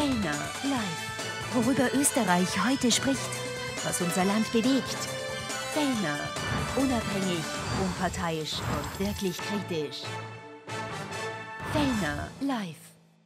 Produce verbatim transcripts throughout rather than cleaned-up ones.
Fellner live. Worüber Österreich heute spricht, was unser Land bewegt. Fellner, unabhängig, unparteiisch und wirklich kritisch. Fellner live.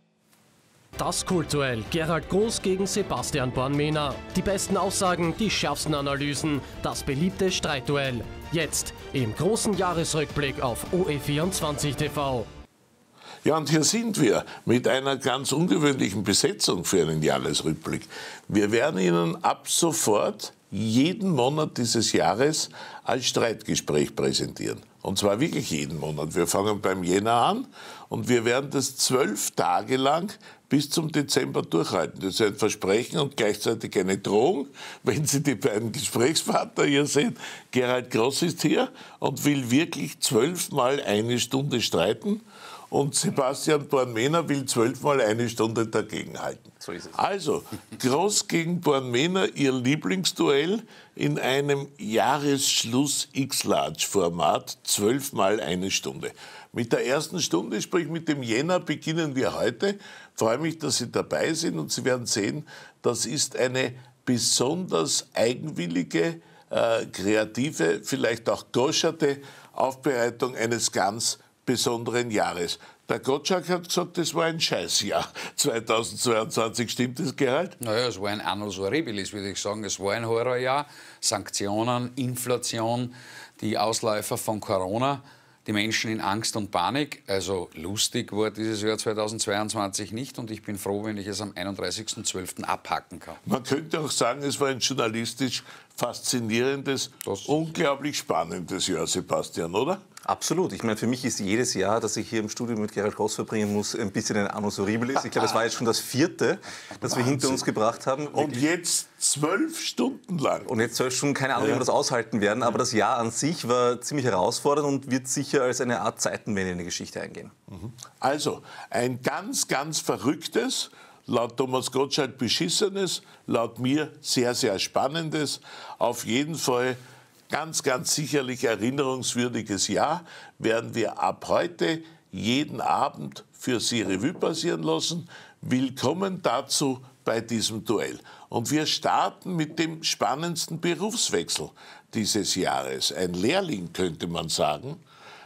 Das Kultduell. Gerald Groß gegen Sebastian Bornmehner. Die besten Aussagen, die schärfsten Analysen. Das beliebte Streitduell. Jetzt im großen Jahresrückblick auf O E vierundzwanzig T V. Ja, und hier sind wir mit einer ganz ungewöhnlichen Besetzung für einen Jahresrückblick. Wir werden Ihnen ab sofort jeden Monat dieses Jahres als Streitgespräch präsentieren. Und zwar wirklich jeden Monat. Wir fangen beim Jänner an und wir werden das zwölf Tage lang bis zum Dezember durchhalten. Das ist ein Versprechen und gleichzeitig eine Drohung. Wenn Sie die beiden Gesprächspartner hier sehen, Gerald Groß ist hier und will wirklich zwölfmal eine Stunde streiten. Und Sebastian Bornmehner will zwölfmal eine Stunde dagegenhalten. So ist es. Also, Groß gegen Bornmehner, Ihr Lieblingsduell in einem Jahresschluss-X-Large-Format, zwölfmal eine Stunde. Mit der ersten Stunde, sprich mit dem Jänner, beginnen wir heute. Ich freue mich, dass Sie dabei sind und Sie werden sehen, das ist eine besonders eigenwillige, äh, kreative, vielleicht auch goscherte Aufbereitung eines ganz besonderen Jahres. Der Gottschalk hat gesagt, das war ein Scheißjahr zweitausendzweiundzwanzig. Stimmt das, Gerald? Naja, es war ein Annus Horribilis, würde ich sagen. Es war ein Horrorjahr. Sanktionen, Inflation, die Ausläufer von Corona, die Menschen in Angst und Panik. Also lustig war dieses Jahr zweitausendzweiundzwanzig nicht und ich bin froh, wenn ich es am einunddreißigsten zwölften abhaken kann. Man könnte auch sagen, es war ein journalistisch faszinierendes, das unglaublich spannendes Jahr, Sebastian, oder? Absolut. Ich meine, für mich ist jedes Jahr, das ich hier im Studio mit Gerald Groß verbringen muss, ein bisschen ein Annus Horribilis. Ich glaube, das war jetzt schon das vierte, das wir hinter uns gebracht haben. Und jetzt zwölf Stunden lang. Und jetzt zwölf Stunden, keine Ahnung, wie wir das aushalten werden. Aber das Jahr an sich war ziemlich herausfordernd und wird sicher als eine Art Zeitenwende in die Geschichte eingehen. Also, ein ganz, ganz verrücktes, laut Thomas Gottschalk beschissenes, laut mir sehr, sehr spannendes, auf jeden Fall ganz, ganz sicherlich erinnerungswürdiges Jahr, werden wir ab heute jeden Abend für Sie Revue passieren lassen. Willkommen dazu bei diesem Duell. Und wir starten mit dem spannendsten Berufswechsel dieses Jahres. Ein Lehrling, könnte man sagen,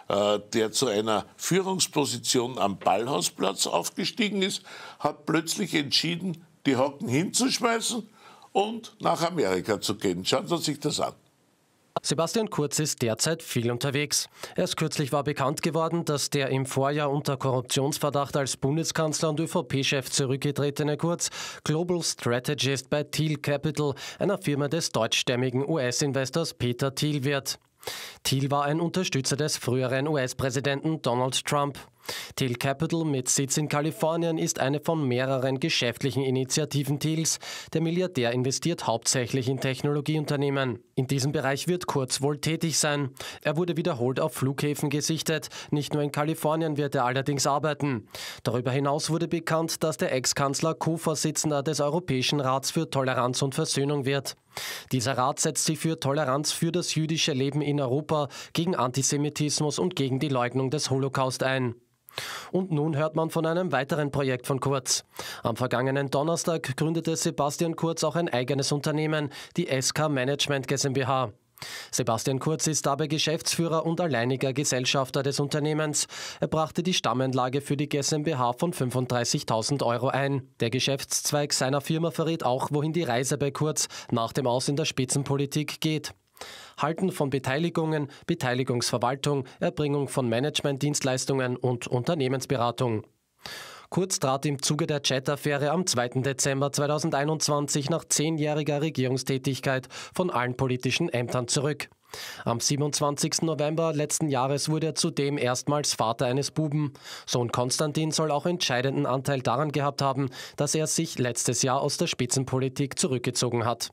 der zu einer Führungsposition am Ballhausplatz aufgestiegen ist, hat plötzlich entschieden, die Hocken hinzuschmeißen und nach Amerika zu gehen. Schauen Sie sich das an. Sebastian Kurz ist derzeit viel unterwegs. Erst kürzlich war bekannt geworden, dass der im Vorjahr unter Korruptionsverdacht als Bundeskanzler und ÖVP-Chef zurückgetretene Kurz Global Strategist bei Thiel Capital, einer Firma des deutschstämmigen U S-Investors Peter Thiel, wird. Thiel war ein Unterstützer des früheren U S-Präsidenten Donald Trump. Thiel Capital mit Sitz in Kalifornien ist eine von mehreren geschäftlichen Initiativen Thiels. Der Milliardär investiert hauptsächlich in Technologieunternehmen. In diesem Bereich wird Kurz wohl tätig sein. Er wurde wiederholt auf Flughäfen gesichtet. Nicht nur in Kalifornien wird er allerdings arbeiten. Darüber hinaus wurde bekannt, dass der Ex-Kanzler Co-Vorsitzender des Europäischen Rats für Toleranz und Versöhnung wird. Dieser Rat setzt sich für Toleranz für das jüdische Leben in Europa, gegen Antisemitismus und gegen die Leugnung des Holocaust ein. Und nun hört man von einem weiteren Projekt von Kurz. Am vergangenen Donnerstag gründete Sebastian Kurz auch ein eigenes Unternehmen, die S K Management GmbH. Sebastian Kurz ist dabei Geschäftsführer und alleiniger Gesellschafter des Unternehmens. Er brachte die Stammenlage für die GmbH von fünfunddreißigtausend Euro ein. Der Geschäftszweig seiner Firma verrät auch, wohin die Reise bei Kurz nach dem Aus in der Spitzenpolitik geht. Halten von Beteiligungen, Beteiligungsverwaltung, Erbringung von Managementdienstleistungen und Unternehmensberatung. Kurz trat im Zuge der Chat-Affäre am zweiten Dezember zweitausendeinundzwanzig nach zehnjähriger Regierungstätigkeit von allen politischen Ämtern zurück. Am siebenundzwanzigsten November letzten Jahres wurde er zudem erstmals Vater eines Buben. Sohn Konstantin soll auch entscheidenden Anteil daran gehabt haben, dass er sich letztes Jahr aus der Spitzenpolitik zurückgezogen hat.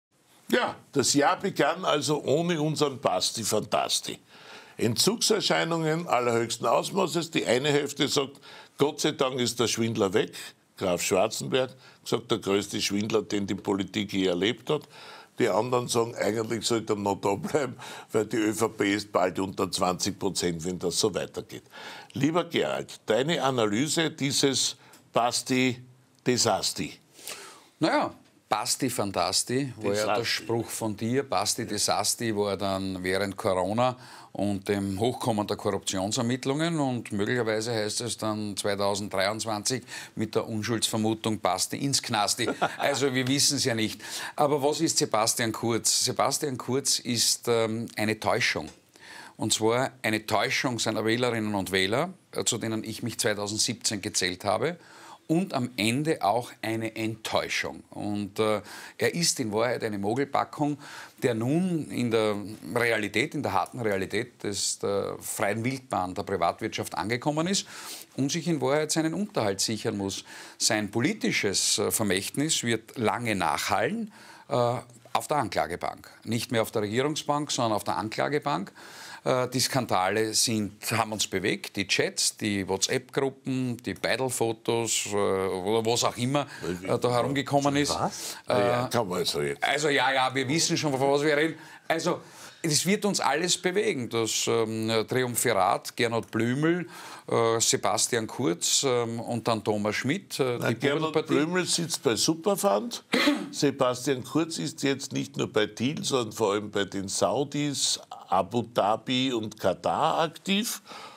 Ja, das Jahr begann also ohne unseren Basti Fantasti. Entzugserscheinungen allerhöchsten Ausmaßes. Die eine Hälfte sagt, Gott sei Dank ist der Schwindler weg. Graf Schwarzenberg sagt, der größte Schwindler, den die Politik je erlebt hat. Die anderen sagen, eigentlich sollte er noch da bleiben, weil die ÖVP ist bald unter zwanzig Prozent, wenn das so weitergeht. Lieber Gerald, deine Analyse dieses Basti Desasti. Naja, Basti Fantasti war ja der Spruch von dir. Basti Desasti war dann während Corona und dem Hochkommen der Korruptionsermittlungen und möglicherweise heißt es dann zweitausenddreiundzwanzig mit der Unschuldsvermutung Basti ins Knasti. Also wir wissen es ja nicht. Aber was ist Sebastian Kurz? Sebastian Kurz ist ähm, eine Täuschung. Und zwar eine Täuschung seiner Wählerinnen und Wähler, zu denen ich mich zweitausendsiebzehn gezählt habe. Und am Ende auch eine Enttäuschung. Und äh, er ist in Wahrheit eine Mogelpackung, der nun in der Realität, in der harten Realität des, der freien Wildbahn der Privatwirtschaft angekommen ist und sich in Wahrheit seinen Unterhalt sichern muss. Sein politisches äh, Vermächtnis wird lange nachhallen äh, auf der Anklagebank. Nicht mehr auf der Regierungsbank, sondern auf der Anklagebank. Die Skandale sind, haben uns bewegt, die Chats, die WhatsApp-Gruppen, die Beidel-Fotos, oder was auch immer äh, da herumgekommen ist. Was? Äh, ja, kann man so jetzt. Also ja, ja, wir wissen schon, von was wir reden. Also es wird uns alles bewegen. Das ähm, Triumvirat, Gernot Blümel, äh, Sebastian Kurz ähm, und dann Thomas Schmidt. Äh, Na, die Gernot Blümel sitzt bei Superfund. Sebastian Kurz ist jetzt nicht nur bei Thiel, sondern vor allem bei den Saudis, Abu Dhabi und Katar aktiv.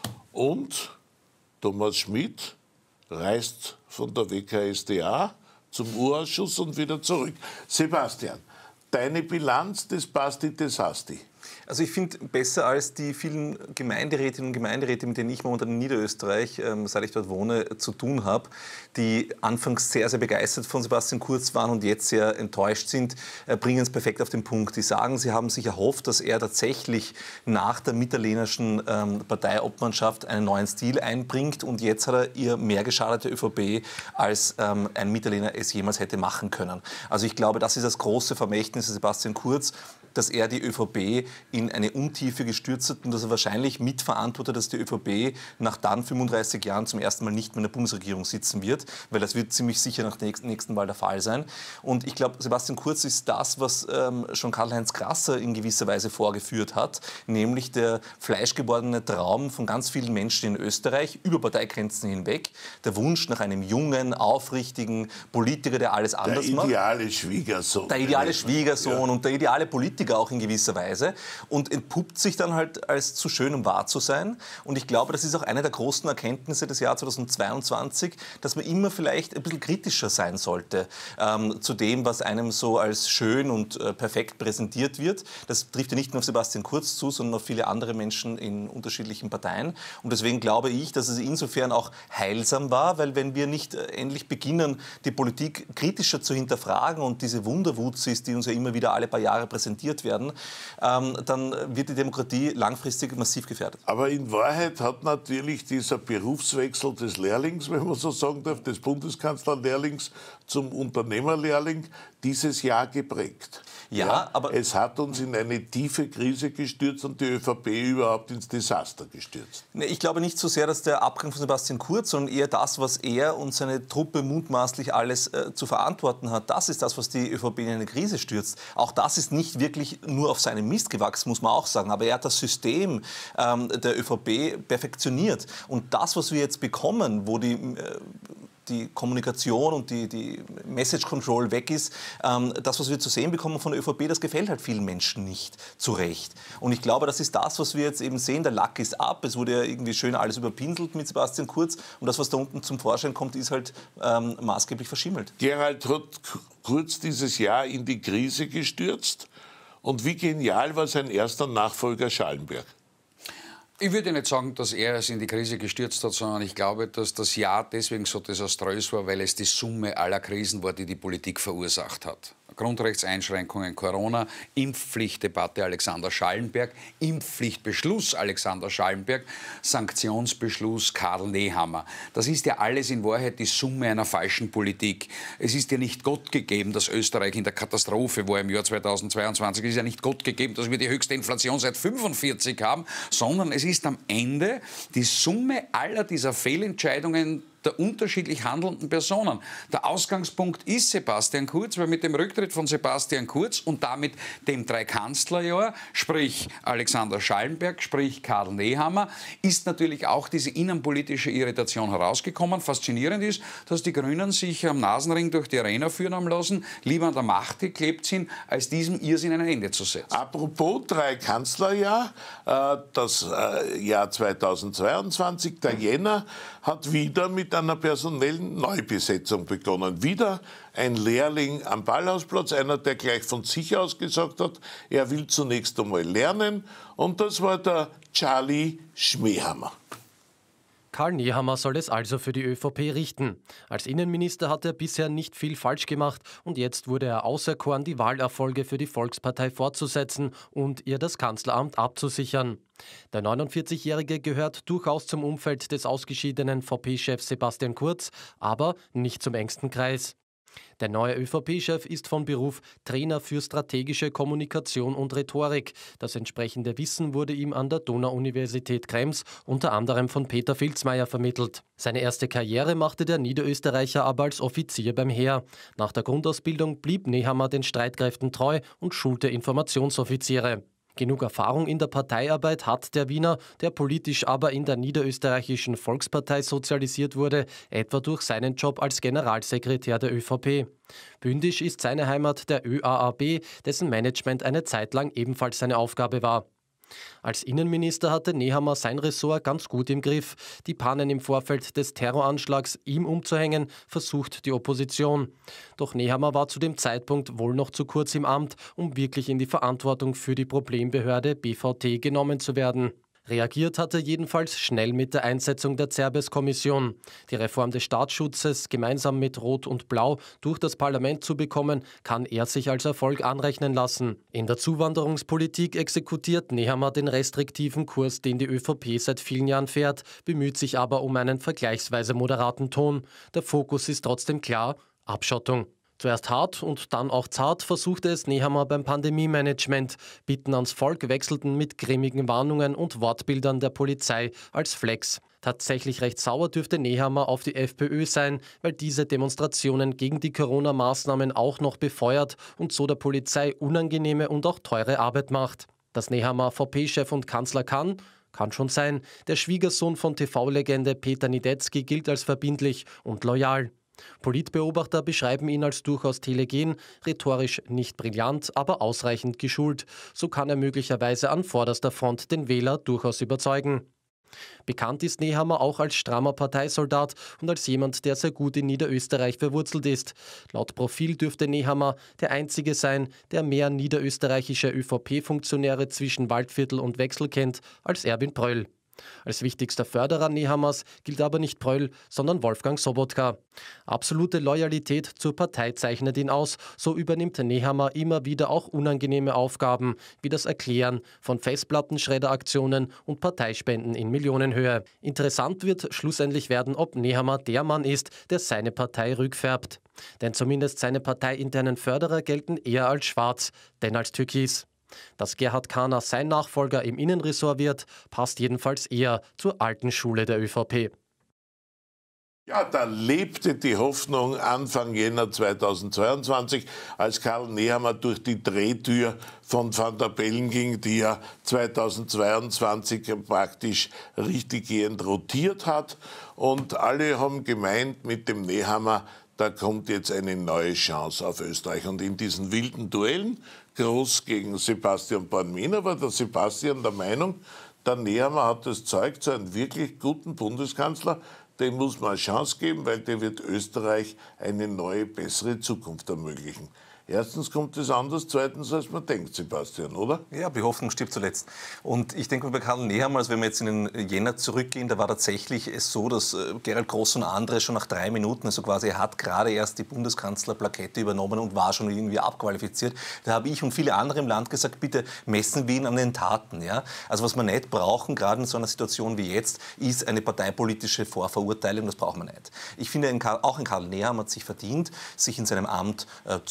Und Thomas Schmidt reist von der W K S d A zum U-Ausschuss und wieder zurück. Sebastian, deine Bilanz des Basti Desasti? Also ich finde, besser als die vielen Gemeinderätinnen und Gemeinderäte, mit denen ich momentan in Niederösterreich, ähm, seit ich dort wohne, zu tun habe, die anfangs sehr, sehr begeistert von Sebastian Kurz waren und jetzt sehr enttäuscht sind, äh, bringen es perfekt auf den Punkt. Die sagen, sie haben sich erhofft, dass er tatsächlich nach der mitterlehnerschen ähm, Parteiobmannschaft einen neuen Stil einbringt und jetzt hat er ihr mehr geschadet, der ÖVP, als ähm, ein Mitterlehner es jemals hätte machen können. Also ich glaube, das ist das große Vermächtnis Sebastian Kurz, dass er die ÖVP in eine Untiefe gestürzt hat und dass er wahrscheinlich mitverantwortet, dass die ÖVP nach dann fünfunddreißig Jahren zum ersten Mal nicht mehr in der Bundesregierung sitzen wird, weil das wird ziemlich sicher nach der nächsten Wahl der Fall sein. Und ich glaube, Sebastian Kurz ist das, was ähm, schon Karl-Heinz Grasser in gewisser Weise vorgeführt hat, nämlich der fleischgewordene Traum von ganz vielen Menschen in Österreich, über Parteigrenzen hinweg, der Wunsch nach einem jungen, aufrichtigen Politiker, der alles anders macht. Der ideale Schwiegersohn. Der ideale Schwiegersohn ja. und der ideale Politiker auch in gewisser Weise und entpuppt sich dann halt als zu schön, um wahr zu sein. Und ich glaube, das ist auch eine der großen Erkenntnisse des Jahres zweitausendzweiundzwanzig, dass man immer vielleicht ein bisschen kritischer sein sollte ähm, zu dem, was einem so als schön und äh, perfekt präsentiert wird. Das trifft ja nicht nur auf Sebastian Kurz zu, sondern auf viele andere Menschen in unterschiedlichen Parteien. Und deswegen glaube ich, dass es insofern auch heilsam war, weil wenn wir nicht äh, endlich beginnen, die Politik kritischer zu hinterfragen und diese Wunderwutzis, die uns ja immer wieder alle paar Jahre präsentiert werden, ähm, dann wird die Demokratie langfristig massiv gefährdet. Aber in Wahrheit hat natürlich dieser Berufswechsel des Lehrlings, wenn man so sagen darf, des Bundeskanzlerlehrlings zum Unternehmerlehrling dieses Jahr geprägt. Ja, ja, aber es hat uns in eine tiefe Krise gestürzt und die ÖVP überhaupt ins Desaster gestürzt. Ich glaube nicht so sehr, dass der Abgang von Sebastian Kurz, sondern eher das, was er und seine Truppe mutmaßlich alles äh, zu verantworten hat. Das ist das, was die ÖVP in eine Krise stürzt. Auch das ist nicht wirklich nur auf seinem Mist gewachsen, muss man auch sagen. Aber er hat das System ähm, der ÖVP perfektioniert. Und das, was wir jetzt bekommen, wo die äh, die Kommunikation und die, die Message Control weg ist, ähm, das, was wir zu sehen bekommen von der ÖVP, das gefällt halt vielen Menschen nicht, zu Recht. Und ich glaube, das ist das, was wir jetzt eben sehen. Der Lack ist ab, es wurde ja irgendwie schön alles überpinselt mit Sebastian Kurz und das, was da unten zum Vorschein kommt, ist halt ähm, maßgeblich verschimmelt. Gerald hat Kurz dieses Jahr in die Krise gestürzt und wie genial war sein erster Nachfolger Schallenberg? Ich würde nicht sagen, dass er es in die Krise gestürzt hat, sondern ich glaube, dass das Jahr deswegen so desaströs war, weil es die Summe aller Krisen war, die die Politik verursacht hat. Grundrechtseinschränkungen, Corona, Impfpflichtdebatte Alexander Schallenberg, Impfpflichtbeschluss Alexander Schallenberg, Sanktionsbeschluss Karl Nehammer. Das ist ja alles in Wahrheit die Summe einer falschen Politik. Es ist ja nicht Gott gegeben, dass Österreich in der Katastrophe war im Jahr zweitausendzweiundzwanzig. Es ist ja nicht Gott gegeben, dass wir die höchste Inflation seit fünfundvierzig haben, sondern es ist am Ende die Summe aller dieser Fehlentscheidungen der unterschiedlich handelnden Personen. Der Ausgangspunkt ist Sebastian Kurz, weil mit dem Rücktritt von Sebastian Kurz und damit dem Dreikanzlerjahr, sprich Alexander Schallenberg, sprich Karl Nehammer, ist natürlich auch diese innenpolitische Irritation herausgekommen. Faszinierend ist, dass die Grünen sich am Nasenring durch die Arena führen haben lassen, lieber an der Macht geklebt sind, als diesem Irrsinn ein Ende zu setzen. Apropos Dreikanzlerjahr, äh, das äh, Jahr zweitausendzweiundzwanzig, der Jänner, hat wieder mit einer personellen Neubesetzung begonnen. Wieder ein Lehrling am Ballhausplatz, einer, der gleich von sich aus gesagt hat, er will zunächst einmal lernen. Und das war der Charlie Schmähhammer. Karl Nehammer soll es also für die ÖVP richten. Als Innenminister hat er bisher nicht viel falsch gemacht und jetzt wurde er auserkoren, die Wahlerfolge für die Volkspartei fortzusetzen und ihr das Kanzleramt abzusichern. Der neunundvierzigjährige gehört durchaus zum Umfeld des ausgeschiedenen V P-Chefs Sebastian Kurz, aber nicht zum engsten Kreis. Der neue ÖVP-Chef ist von Beruf Trainer für strategische Kommunikation und Rhetorik. Das entsprechende Wissen wurde ihm an der Donau-Universität Krems unter anderem von Peter Filzmeier vermittelt. Seine erste Karriere machte der Niederösterreicher aber als Offizier beim Heer. Nach der Grundausbildung blieb Nehammer den Streitkräften treu und schulte Informationsoffiziere. Genug Erfahrung in der Parteiarbeit hat der Wiener, der politisch aber in der niederösterreichischen Volkspartei sozialisiert wurde, etwa durch seinen Job als Generalsekretär der ÖVP. Bündisch ist seine Heimat der ÖAAB, dessen Management eine Zeit lang ebenfalls seine Aufgabe war. Als Innenminister hatte Nehammer sein Ressort ganz gut im Griff. Die Pannen im Vorfeld des Terroranschlags ihm umzuhängen, versucht die Opposition. Doch Nehammer war zu dem Zeitpunkt wohl noch zu kurz im Amt, um wirklich in die Verantwortung für die Problembehörde B V T genommen zu werden. Reagiert hatte jedenfalls schnell mit der Einsetzung der Zerbes-Kommission. Die Reform des Staatsschutzes gemeinsam mit Rot und Blau durch das Parlament zu bekommen, kann er sich als Erfolg anrechnen lassen. In der Zuwanderungspolitik exekutiert Nehammer den restriktiven Kurs, den die ÖVP seit vielen Jahren fährt, bemüht sich aber um einen vergleichsweise moderaten Ton. Der Fokus ist trotzdem klar: Abschottung. Zuerst hart und dann auch zart versuchte es Nehammer beim Pandemie-Management. Bitten ans Volk wechselten mit grimmigen Warnungen und Wortbildern der Polizei als Flex. Tatsächlich recht sauer dürfte Nehammer auf die FPÖ sein, weil diese Demonstrationen gegen die Corona-Maßnahmen auch noch befeuert und so der Polizei unangenehme und auch teure Arbeit macht. Dass Nehammer V P-Chef und Kanzler kann? Kann schon sein. Der Schwiegersohn von T V-Legende Peter Niedetzky gilt als verbindlich und loyal. Politbeobachter beschreiben ihn als durchaus telegen, rhetorisch nicht brillant, aber ausreichend geschult. So kann er möglicherweise an vorderster Front den Wähler durchaus überzeugen. Bekannt ist Nehammer auch als strammer Parteisoldat und als jemand, der sehr gut in Niederösterreich verwurzelt ist. Laut Profil dürfte Nehammer der Einzige sein, der mehr niederösterreichische ÖVP-Funktionäre zwischen Waldviertel und Wechsel kennt als Erwin Pröll. Als wichtigster Förderer Nehammers gilt aber nicht Pröll, sondern Wolfgang Sobotka. Absolute Loyalität zur Partei zeichnet ihn aus, so übernimmt Nehammer immer wieder auch unangenehme Aufgaben, wie das Erklären von Festplattenschredderaktionen und Parteispenden in Millionenhöhe. Interessant wird schlussendlich werden, ob Nehammer der Mann ist, der seine Partei rückfärbt. Denn zumindest seine parteiinternen Förderer gelten eher als schwarz, denn als türkis. Dass Gerhard Kahner sein Nachfolger im Innenressort wird, passt jedenfalls eher zur alten Schule der ÖVP. Ja, da lebte die Hoffnung Anfang Jänner zweitausendzweiundzwanzig, als Karl Nehammer durch die Drehtür von Van der Bellen ging, die ja zweitausendzweiundzwanzig praktisch richtiggehend rotiert hat. Und alle haben gemeint, mit dem Nehammer, da kommt jetzt eine neue Chance auf Österreich. Und in diesen wilden Duellen, Groß gegen Sebastian Born-Wiener, war der Sebastian der Meinung, der Nehammer hat das Zeug zu einem wirklich guten Bundeskanzler. Dem muss man eine Chance geben, weil der wird Österreich eine neue, bessere Zukunft ermöglichen. Erstens kommt es anders, zweitens als man denkt, Sebastian, oder? Ja, die Hoffnung stirbt zuletzt. Und ich denke bei Karl Nehammer, also wenn wir jetzt in den Jänner zurückgehen, da war tatsächlich es so, dass Gerald Groß und andere schon nach drei Minuten, also quasi er hat gerade erst die Bundeskanzlerplakette übernommen und war schon irgendwie abqualifiziert. Da habe ich und viele andere im Land gesagt, bitte messen wir ihn an den Taten. Ja? Also was wir nicht brauchen, gerade in so einer Situation wie jetzt, ist eine parteipolitische Vorverurteilung, das brauchen wir nicht. Ich finde, auch ein Karl Nehammer hat sich verdient, sich in seinem Amt äh, zu beweisen,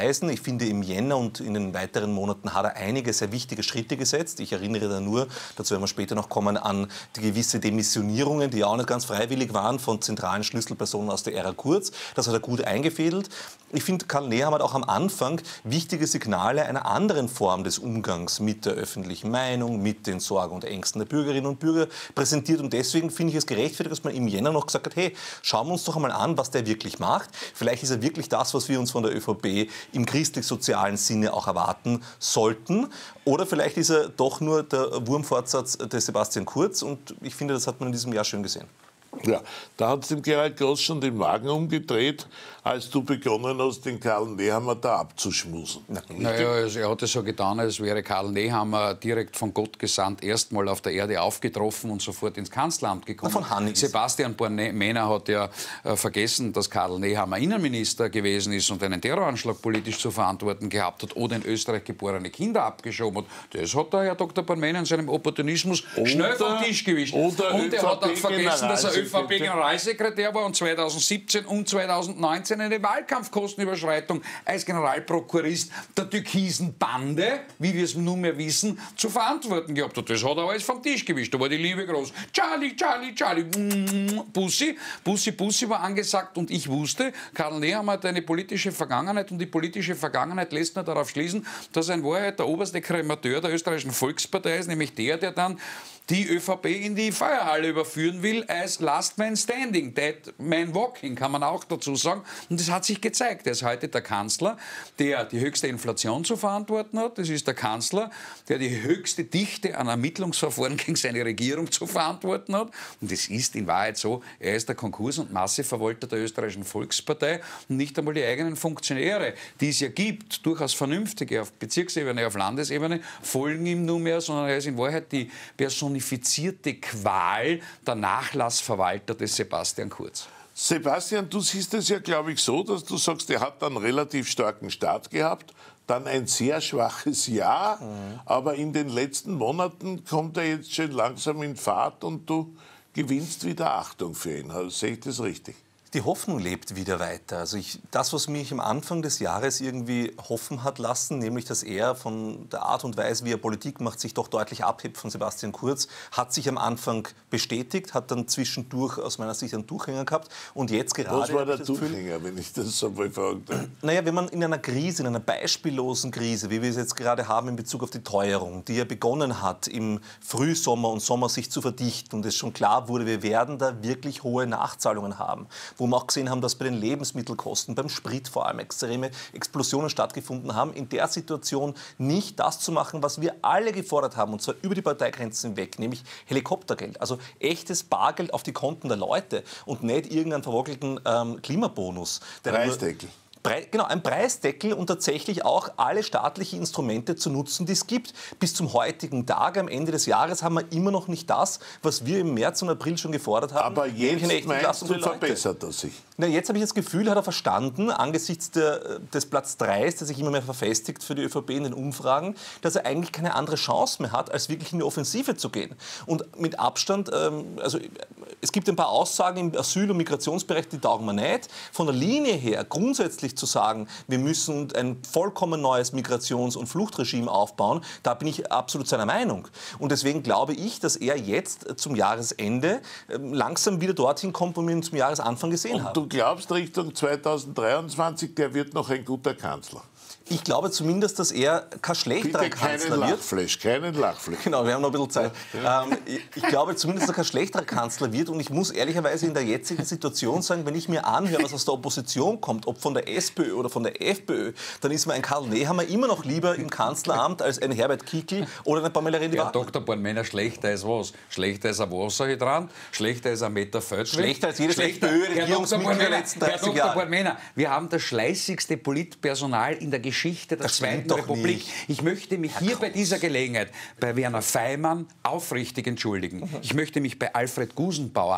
beweisen. Ich finde, im Jänner und in den weiteren Monaten hat er einige sehr wichtige Schritte gesetzt. Ich erinnere da nur, dazu werden wir später noch kommen, an die gewisse Demissionierungen, die ja auch nicht ganz freiwillig waren von zentralen Schlüsselpersonen aus der Ära Kurz. Das hat er gut eingefädelt. Ich finde, Karl Nehammer hat auch am Anfang wichtige Signale einer anderen Form des Umgangs mit der öffentlichen Meinung, mit den Sorgen und Ängsten der Bürgerinnen und Bürger präsentiert. Und deswegen finde ich es gerechtfertigt, dass man im Jänner noch gesagt hat, hey, schauen wir uns doch einmal an, was der wirklich macht. Vielleicht ist er wirklich das, was wir uns von der ÖVP im christlich-sozialen Sinne auch erwarten sollten. Oder vielleicht ist er doch nur der Wurmfortsatz des Sebastian Kurz. Und ich finde, das hat man in diesem Jahr schön gesehen. Ja, da hat es dem Gerhard Groß schon den Magen umgedreht, als du begonnen hast, den Karl Nehammer da abzuschmusen. Naja, also er hat es so getan, als wäre Karl Nehammer direkt von Gott gesandt erstmal auf der Erde aufgetroffen und sofort ins Kanzleramt gekommen. Von Hannes. Sebastian Born-Mehner hat ja äh, vergessen, dass Karl Nehammer Innenminister gewesen ist und einen Terroranschlag politisch zu verantworten gehabt hat oder in Österreich geborene Kinder abgeschoben hat. Das hat der Herr Doktor Born-Mehner in seinem Opportunismus oder, schnell vom Tisch gewischt. Und er hat auch vergessen, dass er ÖVP-Generalsekretär war und zweitausendsiebzehn und zweitausendneunzehn eine Wahlkampfkostenüberschreitung als Generalprokurist der türkisen Bande, wie wir es nunmehr wissen, zu verantworten gehabt hat. Das hat er alles vom Tisch gewischt. Da war die Liebe groß. Charlie, Charlie, Charlie, Bussi, Bussi, Bussi war angesagt und ich wusste, Karl Nehammer hat eine politische Vergangenheit und die politische Vergangenheit lässt nur darauf schließen, dass er in Wahrheit der oberste Kremateur der österreichischen Volkspartei ist, nämlich der, der dann die ÖVP in die Feuerhalle überführen will als Last Man Standing, Dead Man Walking, kann man auch dazu sagen. Und das hat sich gezeigt. Er ist heute der Kanzler, der die höchste Inflation zu verantworten hat. Das ist der Kanzler, der die höchste Dichte an Ermittlungsverfahren gegen seine Regierung zu verantworten hat. Und es ist in Wahrheit so, er ist der Konkurs- und Masseverwalter der österreichischen Volkspartei und nicht einmal die eigenen Funktionäre, die es ja gibt, durchaus vernünftige auf Bezirksebene, auf Landesebene, folgen ihm nunmehr, sondern er ist in Wahrheit die personifizierte Qual der Nachlassverwalter des Sebastian Kurz. Sebastian, du siehst es ja, glaube ich, so, dass du sagst, er hat einen relativ starken Start gehabt, dann ein sehr schwaches Jahr, mhm. aber in den letzten Monaten kommt er jetzt schon langsam in Fahrt und du gewinnst wieder Achtung für ihn. Also, sehe ich das richtig? Die Hoffnung lebt wieder weiter. Also ich, das, was mich am Anfang des Jahres irgendwie hoffen hat lassen, nämlich dass er von der Art und Weise, wie er Politik macht, sich doch deutlich abhebt von Sebastian Kurz, hat sich am Anfang bestätigt, hat dann zwischendurch aus meiner Sicht einen Durchhänger gehabt und jetzt gerade... Was war der Durchhänger, wenn ich das so mal fragen darf? Naja, wenn man in einer Krise, in einer beispiellosen Krise, wie wir es jetzt gerade haben in Bezug auf die Teuerung, die ja begonnen hat im Frühsommer und Sommer sich zu verdichten und es schon klar wurde, wir werden da wirklich hohe Nachzahlungen haben, wo wir auch gesehen haben, dass bei den Lebensmittelkosten, beim Sprit vor allem extreme Explosionen stattgefunden haben, in der Situation nicht das zu machen, was wir alle gefordert haben, und zwar über die Parteigrenzen hinweg, nämlich Helikoptergeld, also echtes Bargeld auf die Konten der Leute und nicht irgendeinen verwockelten ähm, Klimabonus. Preisdeckel. Pre genau, ein Preisdeckel und tatsächlich auch alle staatlichen Instrumente zu nutzen, die es gibt. Bis zum heutigen Tag, am Ende des Jahres, haben wir immer noch nicht das, was wir im März und April schon gefordert haben. Aber jetzt meinst du, verbessert er sich? Na, jetzt habe ich das Gefühl, hat er verstanden, angesichts der, des Platz drei, der sich immer mehr verfestigt für die ÖVP in den Umfragen, dass er eigentlich keine andere Chance mehr hat, als wirklich in die Offensive zu gehen. Und mit Abstand, ähm, also es gibt ein paar Aussagen im Asyl- und Migrationsbereich, die taugen mir nicht. Von der Linie her, grundsätzlich zu sagen, wir müssen ein vollkommen neues Migrations- und Fluchtregime aufbauen, da bin ich absolut seiner Meinung. Und deswegen glaube ich, dass er jetzt zum Jahresende langsam wieder dorthin kommt, wo wir ihn zum Jahresanfang gesehen und haben. Du glaubst, Richtung zweitausenddreiundzwanzig, der wird noch ein guter Kanzler? Ich glaube zumindest, dass er kein schlechterer Bitte Kanzler keinen wird. Lachfleisch, keinen Lachfleisch. Genau, wir haben noch ein bisschen Zeit. Ähm, ich, ich glaube zumindest, dass er kein schlechterer Kanzler wird. Und ich muss ehrlicherweise in der jetzigen Situation sagen, wenn ich mir anhöre, was aus der Opposition kommt, ob von der SPÖ oder von der FPÖ, dann ist mir ein Karl Nehammer immer noch lieber im Kanzleramt als ein Herbert Kickl oder eine Pamela Rendi. Ja, Doktor Born-Mehner, schlechter ist was? Schlechter ist ein Wasserhydrant, schlechter ist ein Meter Feldweg. Schlechter als jedes FPÖ-Regierungsmitglied der letzten dreißig Jahre. Herr Doktor Born-Mehner, wir haben das schleißigste Politpersonal in der Geschichte der Das Zweiten doch Republik. nicht. Ich möchte mich Herr hier Groß. bei dieser Gelegenheit bei Werner Feimann aufrichtig entschuldigen. Mhm. Ich möchte mich bei Alfred Gusenbauer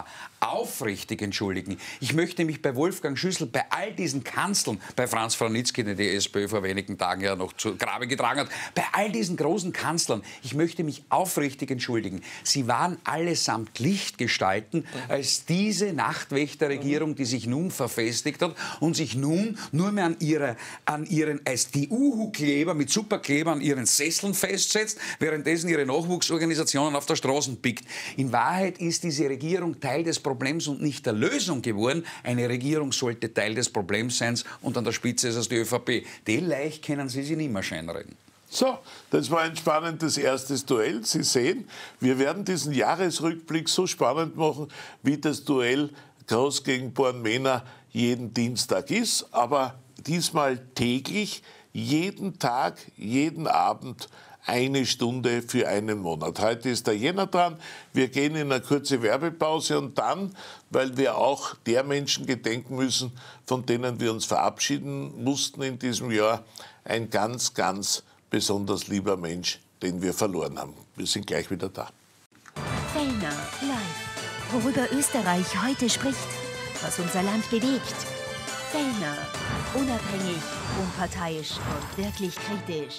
aufrichtig entschuldigen. Ich möchte mich bei Wolfgang Schüssel, bei all diesen Kanzlern, bei Franz Franitzky, den die SPÖ vor wenigen Tagen ja noch zu Grabe getragen hat, bei all diesen großen Kanzlern, ich möchte mich aufrichtig entschuldigen. Sie waren allesamt Lichtgestalten, als diese Nachtwächterregierung, die sich nun verfestigt hat und sich nun nur mehr an, ihre, an ihren als die Uhu-Kleber mit Superkleber an ihren Sesseln festsetzt, währenddessen ihre Nachwuchsorganisationen auf der Straße pickt. In Wahrheit ist diese Regierung Teil des Problems und nicht der Lösung geworden. Eine Regierung sollte Teil des Problems sein und an der Spitze ist es die ÖVP. Den leicht können Sie sich nicht mehr scheinreden. So, das war ein spannendes erstes Duell. Sie sehen, wir werden diesen Jahresrückblick so spannend machen, wie das Duell Groß gegen Born-Mehner jeden Dienstag ist, aber diesmal täglich, jeden Tag, jeden Abend eine Stunde für einen Monat. Heute ist der Jänner dran. Wir gehen in eine kurze Werbepause und dann, weil wir auch der Menschen gedenken müssen, von denen wir uns verabschieden mussten in diesem Jahr, ein ganz, ganz besonders lieber Mensch, den wir verloren haben. Wir sind gleich wieder da. Fellner live. Worüber Österreich heute spricht, was unser Land bewegt. Fellner. Unabhängig, unparteiisch und wirklich kritisch.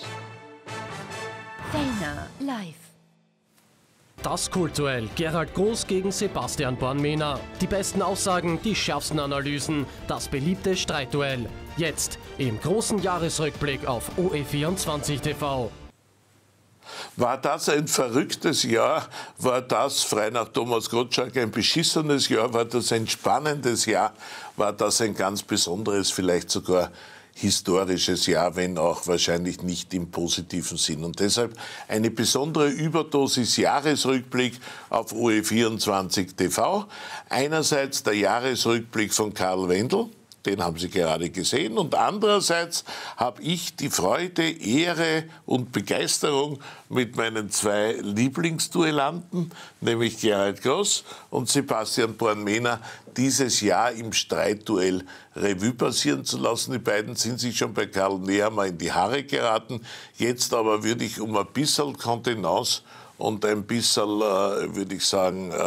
Fellner live. Das Kultduell. Gerald Groß gegen Sebastian Born-Mehner. Die besten Aussagen, die schärfsten Analysen. Das beliebte Streitduell. Jetzt im großen Jahresrückblick auf O E vierundzwanzig T V. War das ein verrücktes Jahr? War das, frei nach Thomas Gottschalk, ein beschissenes Jahr? War das ein spannendes Jahr? War das ein ganz besonderes, vielleicht sogar historisches Jahr, wenn auch wahrscheinlich nicht im positiven Sinn. Und deshalb eine besondere Überdosis Jahresrückblick auf O E vierundzwanzig T V. Einerseits der Jahresrückblick von Karl Wendel, den haben Sie gerade gesehen. Und andererseits habe ich die Freude, Ehre und Begeisterung, mit meinen zwei Lieblingsduellanten, nämlich Gerald Groß und Sebastian Born-Mehner, dieses Jahr im Streitduell Revue passieren zu lassen. Die beiden sind sich schon bei Karl Nehammer in die Haare geraten. Jetzt aber würde ich um ein bisschen Kontenance und ein bisschen, äh, würde ich sagen, äh,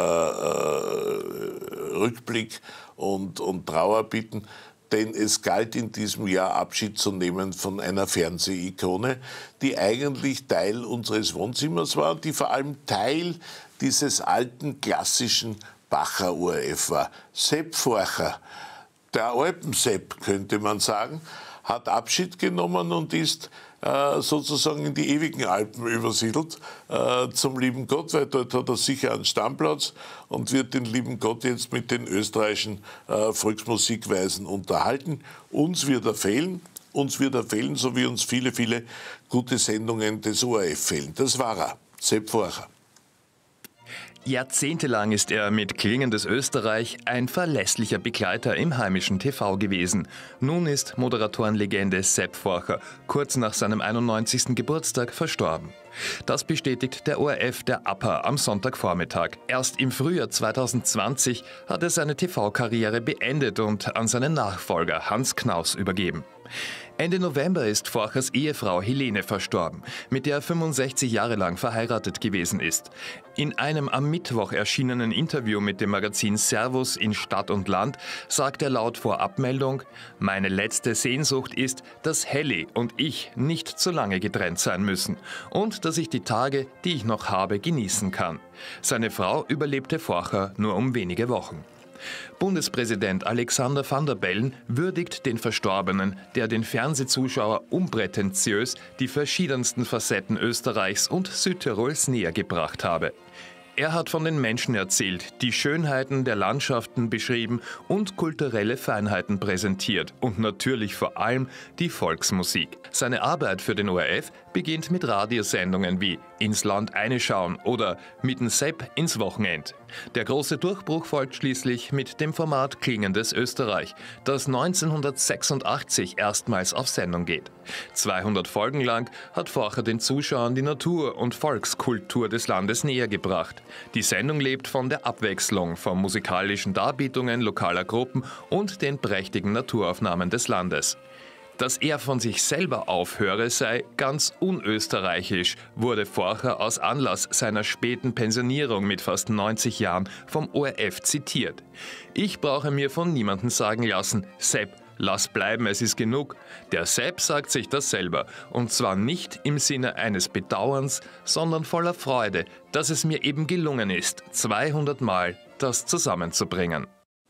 äh, Rückblick und, und Trauer bitten. Denn es galt in diesem Jahr Abschied zu nehmen von einer Fernsehikone, die eigentlich Teil unseres Wohnzimmers war und die vor allem Teil dieses alten klassischen Bacher O R F war. Sepp Forcher, der Alpensepp könnte man sagen, hat Abschied genommen und ist äh, sozusagen in die ewigen Alpen übersiedelt äh, zum lieben Gott, weil dort hat er sicher einen Stammplatz und wird den lieben Gott jetzt mit den österreichischen äh, Volksmusikweisen unterhalten. Uns wird er fehlen, uns wird er fehlen, so wie uns viele, viele gute Sendungen des O R F fehlen. Das war er, Sepp Forcher. Jahrzehntelang ist er mit Klingendes Österreich ein verlässlicher Begleiter im heimischen T V gewesen. Nun ist Moderatorenlegende Sepp Forcher kurz nach seinem einundneunzigsten Geburtstag verstorben. Das bestätigt der O R F der A P A am Sonntagvormittag. Erst im Frühjahr zweitausendzwanzig hat er seine T V-Karriere beendet und an seinen Nachfolger Hans Knaus übergeben. Ende November ist Forchers Ehefrau Helene verstorben, mit der er fünfundsechzig Jahre lang verheiratet gewesen ist. In einem am Mittwoch erschienenen Interview mit dem Magazin Servus in Stadt und Land sagt er laut Vorabmeldung: „Meine letzte Sehnsucht ist, dass Helly und ich nicht zu lange getrennt sein müssen und dass ich die Tage, die ich noch habe, genießen kann." Seine Frau überlebte Forcher nur um wenige Wochen. Bundespräsident Alexander Van der Bellen würdigt den Verstorbenen, der den Fernsehzuschauer unprätentiös die verschiedensten Facetten Österreichs und Südtirols näher gebracht habe. Er hat von den Menschen erzählt, die Schönheiten der Landschaften beschrieben und kulturelle Feinheiten präsentiert und natürlich vor allem die Volksmusik. Seine Arbeit für den O R F beginnt mit Radiosendungen wie Ins Land eineschauen oder Mit'n Sepp ins Wochenend. Der große Durchbruch folgt schließlich mit dem Format Klingendes Österreich, das neunzehnhundertsechsundachtzig erstmals auf Sendung geht. zweihundert Folgen lang hat Forcher den Zuschauern die Natur- und Volkskultur des Landes näher gebracht. Die Sendung lebt von der Abwechslung von musikalischen Darbietungen lokaler Gruppen und den prächtigen Naturaufnahmen des Landes. Dass er von sich selber aufhöre, sei ganz unösterreichisch, wurde Forcher aus Anlass seiner späten Pensionierung mit fast neunzig Jahren vom O R F zitiert. Ich brauche mir von niemandem sagen lassen, Sepp, lass bleiben, es ist genug. Der Sepp sagt sich das selber. Und zwar nicht im Sinne eines Bedauerns, sondern voller Freude, dass es mir eben gelungen ist, zweihundert Mal das zusammenzubringen.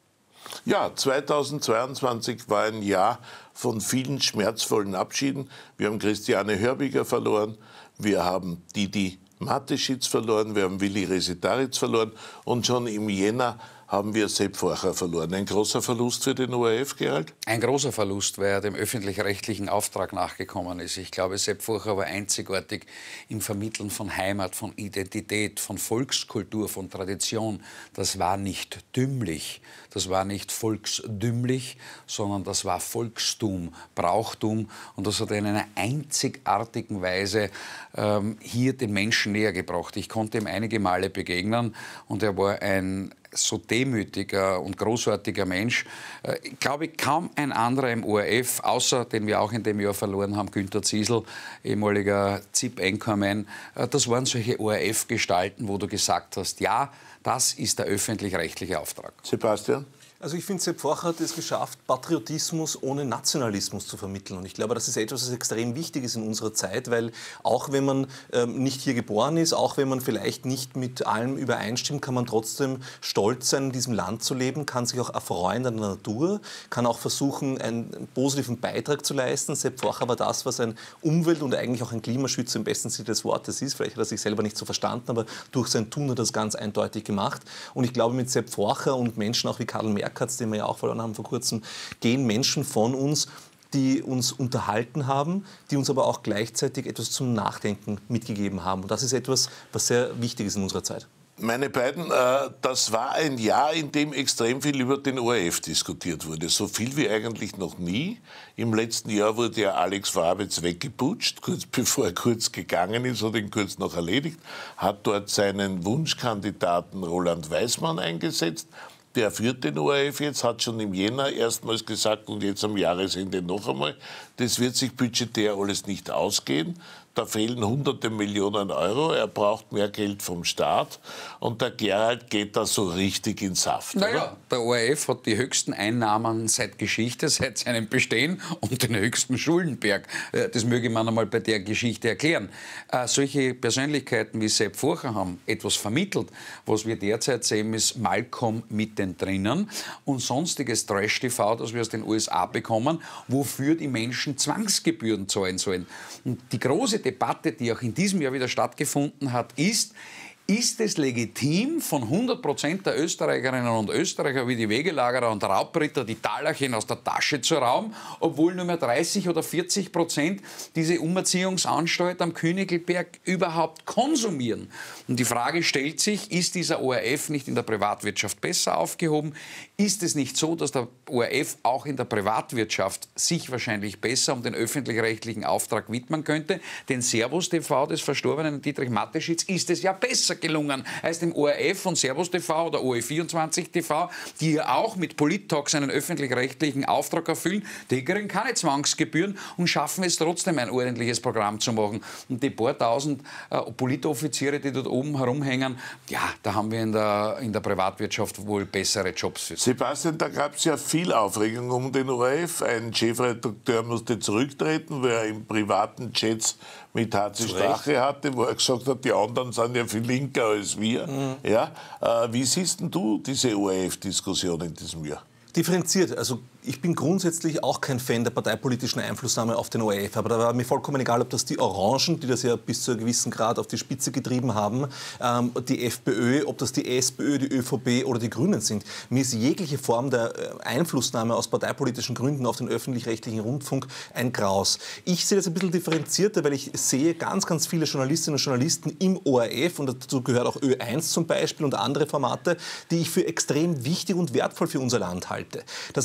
Ja, zweitausendzweiundzwanzig war ein Jahr von vielen schmerzvollen Abschieden. Wir haben Christiane Hörbiger verloren, wir haben Didi Mateschitz verloren, wir haben Willi Resetaritz verloren und schon im Jänner haben wir Sepp Forcher verloren. Ein großer Verlust für den O R F, Gerald? Ein großer Verlust, weil er dem öffentlich-rechtlichen Auftrag nachgekommen ist. Ich glaube, Sepp Forcher war einzigartig im Vermitteln von Heimat, von Identität, von Volkskultur, von Tradition. Das war nicht dümmlich, das war nicht volksdümmlich, sondern das war Volkstum, Brauchtum. Und das hat er in einer einzigartigen Weise ähm, hier den Menschen näher gebracht. Ich konnte ihm einige Male begegnen und er war ein so demütiger und großartiger Mensch. Ich glaube, kaum ein anderer im O R F, außer den wir auch in dem Jahr verloren haben, Günter Ziesel, ehemaliger Z I P-Anchorman. Das waren solche O R F-Gestalten, wo du gesagt hast, ja, das ist der öffentlich-rechtliche Auftrag. Sebastian? Also ich finde, Sepp Forcher hat es geschafft, Patriotismus ohne Nationalismus zu vermitteln. Und ich glaube, das ist etwas, was extrem wichtig ist in unserer Zeit, weil auch wenn man ähm, nicht hier geboren ist, auch wenn man vielleicht nicht mit allem übereinstimmt, kann man trotzdem stolz sein, in diesem Land zu leben, kann sich auch erfreuen an der Natur, kann auch versuchen, einen positiven Beitrag zu leisten. Sepp Forcher war das, was ein Umwelt- und eigentlich auch ein Klimaschützer im besten Sinne des Wortes ist. Vielleicht hat er sich selber nicht so verstanden, aber durch sein Tun hat er das ganz eindeutig gemacht. Und ich glaube, mit Sepp Forcher und Menschen auch wie Karl Merkatz, den wir ja auch verloren haben vor kurzem, gehen Menschen von uns, die uns unterhalten haben, die uns aber auch gleichzeitig etwas zum Nachdenken mitgegeben haben. Und das ist etwas, was sehr wichtig ist in unserer Zeit. Meine beiden, äh, das war ein Jahr, in dem extrem viel über den O R F diskutiert wurde. So viel wie eigentlich noch nie. Im letzten Jahr wurde ja Alex Wrabetz weggeputscht, kurz bevor er Kurz gegangen ist, hat ihn Kurz noch erledigt, hat dort seinen Wunschkandidaten Roland Weismann eingesetzt. Der führt den O R F jetzt, hat schon im Jänner erstmals gesagt und jetzt am Jahresende noch einmal, das wird sich budgetär alles nicht ausgehen. Da fehlen hunderte Millionen Euro, er braucht mehr Geld vom Staat und der Gerald geht da so richtig in Saft. Naja, oder? der O R F hat die höchsten Einnahmen seit Geschichte, seit seinem Bestehen und den höchsten Schuldenberg. Das möge man einmal bei der Geschichte erklären. Äh, solche Persönlichkeiten wie Sepp Forcher haben etwas vermittelt. Was wir derzeit sehen, ist Malcolm mittendrin und sonstiges Trash-T V, das wir aus den U S A bekommen, wofür die Menschen Zwangsgebühren zahlen sollen. Und die große Debatte, die auch in diesem Jahr wieder stattgefunden hat, ist, ist es legitim, von hundert Prozent der Österreicherinnen und Österreicher wie die Wegelagerer und Raubritter die Talerchen aus der Tasche zu rauben, obwohl nur mehr dreißig oder vierzig Prozent diese Umerziehungsanstalt am Königelberg überhaupt konsumieren? Und die Frage stellt sich, ist dieser O R F nicht in der Privatwirtschaft besser aufgehoben? Ist es nicht so, dass der O R F auch in der Privatwirtschaft sich wahrscheinlich besser um den öffentlich-rechtlichen Auftrag widmen könnte? Den Servus T V des verstorbenen Dietrich Mateschitz ist es ja besser gelungen als dem O R F und Servus T V oder O E vierundzwanzig T V, die ja auch mit Polit-Talks einen öffentlich-rechtlichen Auftrag erfüllen. Die kriegen keine Zwangsgebühren und schaffen es trotzdem, ein ordentliches Programm zu machen. Und die paar tausend äh, Politoffiziere, die dort oben herumhängen, ja, da haben wir in der, in der Privatwirtschaft wohl bessere Jobs für sie. Sebastian, da gab es ja viel Aufregung um den O R F. Ein Chefredakteur musste zurücktreten, weil er im privaten Chats mit H C Strache hatte, wo er gesagt hat, die anderen sind ja viel linker als wir. Mhm. Ja, äh, wie siehst denn du diese O R F-Diskussion in diesem Jahr? Differenziert. Also ich bin grundsätzlich auch kein Fan der parteipolitischen Einflussnahme auf den O R F. Aber da war mir vollkommen egal, ob das die Orangen, die das ja bis zu einem gewissen Grad auf die Spitze getrieben haben, ähm, die FPÖ, ob das die SPÖ, die ÖVP oder die Grünen sind. Mir ist jegliche Form der Einflussnahme aus parteipolitischen Gründen auf den öffentlich-rechtlichen Rundfunk ein Graus. Ich sehe das ein bisschen differenzierter, weil ich sehe ganz, ganz viele Journalistinnen und Journalisten im O R F, und dazu gehört auch Ö eins zum Beispiel und andere Formate, die ich für extrem wichtig und wertvoll für unser Land halte. Das hat man aber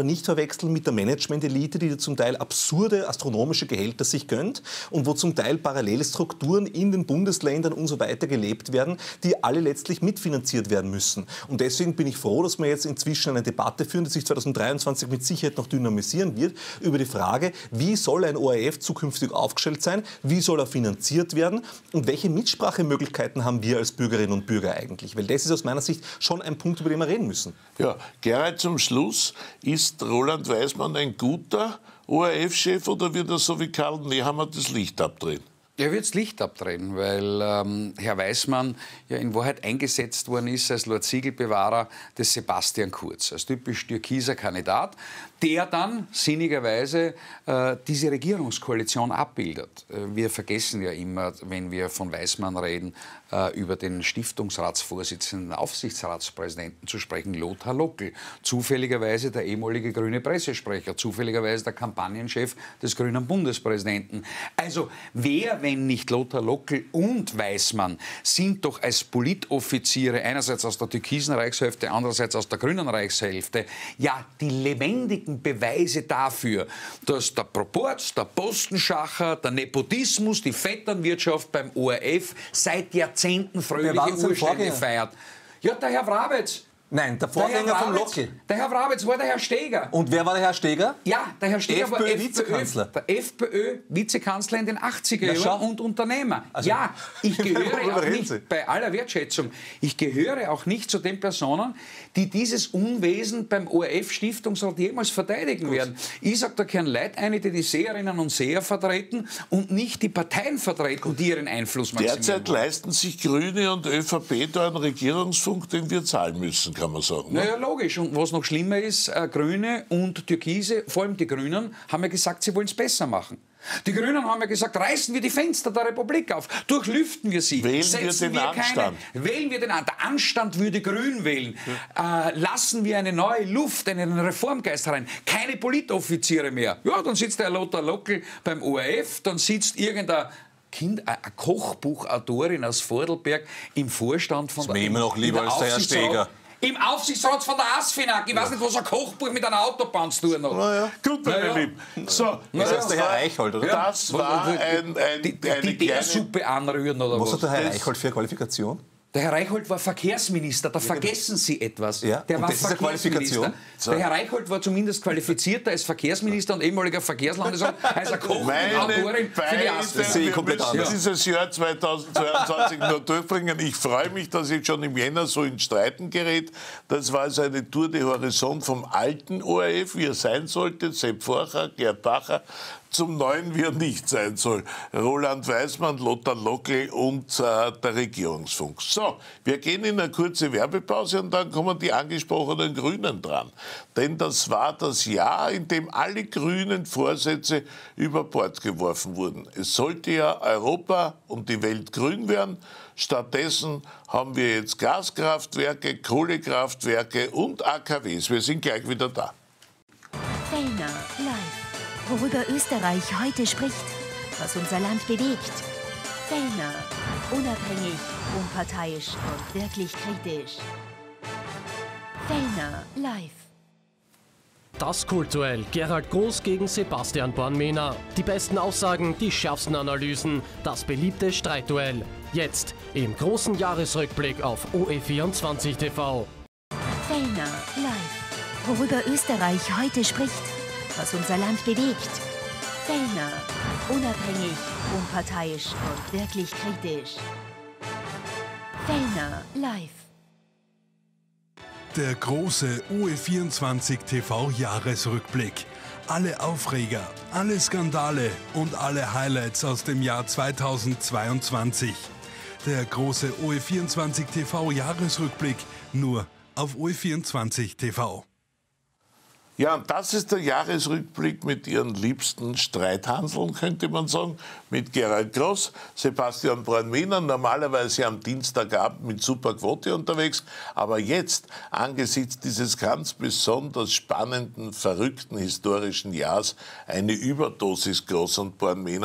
nicht verwechseln mit der Management-Elite, die zum Teil absurde astronomische Gehälter sich gönnt und wo zum Teil parallele Strukturen in den Bundesländern und so weiter gelebt werden, die alle letztlich mitfinanziert werden müssen. Und deswegen bin ich froh, dass wir jetzt inzwischen eine Debatte führen, die sich zweitausenddreiundzwanzig mit Sicherheit noch dynamisieren wird, über die Frage, wie soll ein O R F zukünftig aufgestellt sein, wie soll er finanziert werden und welche Mitsprachemöglichkeiten haben wir als Bürgerinnen und Bürger eigentlich? Weil das ist aus meiner Sicht schon ein Punkt, über den wir reden müssen. Ja, Gerald, zum Schluss, ist Roland Weismann ein guter O R F-Chef oder wird er so wie Karl Nehammer das Licht abdrehen? Er wird das Licht abdrehen, weil ähm, Herr Weismann ja in Wahrheit eingesetzt worden ist als Lord Siegelbewahrer des Sebastian Kurz, als typisch türkiser Kandidat, der dann sinnigerweise äh, diese Regierungskoalition abbildet. Äh, wir vergessen ja immer, wenn wir von Weismann reden, äh, über den Stiftungsratsvorsitzenden, Aufsichtsratspräsidenten zu sprechen, Lothar Lockel. Zufälligerweise der ehemalige grüne Pressesprecher, zufälligerweise der Kampagnenchef des grünen Bundespräsidenten. Also wer, wenn nicht Lothar Lockel und Weismann, sind doch als Politoffiziere, einerseits aus der türkisen Reichshälfte, andererseits aus der grünen Reichshälfte, ja die lebendigen Beweise dafür, dass der Proporz, der Postenschacher, der Nepotismus, die Vetternwirtschaft beim O R F seit Jahrzehnten fröhliche Urstände feiert. Ja, der Herr Wrabetz. Nein, der Vorgänger von Lockel. Der Herr Wrabetz war der Herr Steger. Und wer war der Herr Steger? Ja, der Herr Steger war FPÖ-Vizekanzler. Der FPÖ-Vizekanzler in den achtziger Jahren und Unternehmer. Also, ja, ich gehöre auch nicht, bei aller Wertschätzung, ich gehöre auch nicht zu den Personen, die dieses Unwesen beim O R F-Stiftungsrat jemals verteidigen Gut. werden. Ich sage, da kehren Leute ein, die die Seherinnen und Seher vertreten und nicht die Parteien vertreten, die ihren Einfluss maximieren. Derzeit wollen. leisten sich Grüne und ÖVP da einen Regierungsfunk, den wir zahlen müssen, kann man sagen. Ne? Naja, logisch. Und was noch schlimmer ist, äh, Grüne und Türkise, vor allem die Grünen, haben ja gesagt, sie wollen es besser machen. Die Grünen haben ja gesagt, reißen wir die Fenster der Republik auf, durchlüften wir sie, wählen setzen wir den wir keine, Anstand. wählen wir den Anstand. Der Anstand würde Grün wählen. Ja. Äh, lassen wir eine neue Luft, einen Reformgeist rein. Keine Politoffiziere mehr. Ja, dann sitzt der Lothar Lockel beim O R F, dann sitzt irgendein Kind, eine Kochbuchautorin aus Vordelberg im Vorstand von das der... Das ist mir immer noch lieber als der Herr Steger. Im Aufsichtsrat von der ASFINAG. Ich weiß nicht, was ein Kochbuch mit einer Autobahn zu tun hat. Na ja. Gut, meine ja. Lieben. So, das ist der Herr Eichhold, oder? Das war ein, ein, die, die, eine die kleine... Suppe anrühren, oder was? Was hat der Herr Eichhold für eine Qualifikation? Der Herr Reichhold war Verkehrsminister, da vergessen Sie etwas. Ja, der und war das ist eine Qualifikation? Der Herr Reichhold war zumindest qualifizierter als Verkehrsminister und ehemaliger Verkehrslandesrat als ein Koch und Autorin für die Aspen. Das sehe ich komplett anders. Dieses Jahr zweitausendzweiundzwanzig nur durchbringen. Ich freue mich, dass ich schon im Jänner so ins Streiten gerät. Das war also eine Tour de Horizon vom alten O R F, wie er sein sollte, Sepp Forcher, Gerd Bacher, zum neuen, wie er nicht sein soll. Roland Weismann, Lothar Lockel und äh, der Regierungsfunk. So, wir gehen in eine kurze Werbepause und dann kommen die angesprochenen Grünen dran. Denn das war das Jahr, in dem alle grünen Vorsätze über Bord geworfen wurden. Es sollte ja Europa und die Welt grün werden. Stattdessen haben wir jetzt Gaskraftwerke, Kohlekraftwerke und A K Ws. Wir sind gleich wieder da. Fellner live. Worüber Österreich heute spricht, was unser Land bewegt. Fellner, unabhängig, unparteiisch und wirklich kritisch. Fellner live. Das Kultduell. Gerald Groß gegen Sebastian Bornmehner. Die besten Aussagen, die schärfsten Analysen. Das beliebte Streitduell. Jetzt im großen Jahresrückblick auf O E vierundzwanzig T V. Fellner live. Worüber Österreich heute spricht, was unser Land bewegt. Fellner, unabhängig, unparteiisch und wirklich kritisch. Fellner live. Der große O E vierundzwanzig T V-Jahresrückblick. Alle Aufreger, alle Skandale und alle Highlights aus dem Jahr zweitausendzweiundzwanzig. Der große O E vierundzwanzig T V-Jahresrückblick nur auf O E vierundzwanzig T V. Ja, und das ist der Jahresrückblick mit Ihren liebsten Streithanseln, könnte man sagen, mit Gerald Groß, Sebastian Bornmehner, normalerweise am Dienstagabend mit super Quote unterwegs, aber jetzt, angesichts dieses ganz besonders spannenden, verrückten historischen Jahres, eine Überdosis Groß und Bornmehner,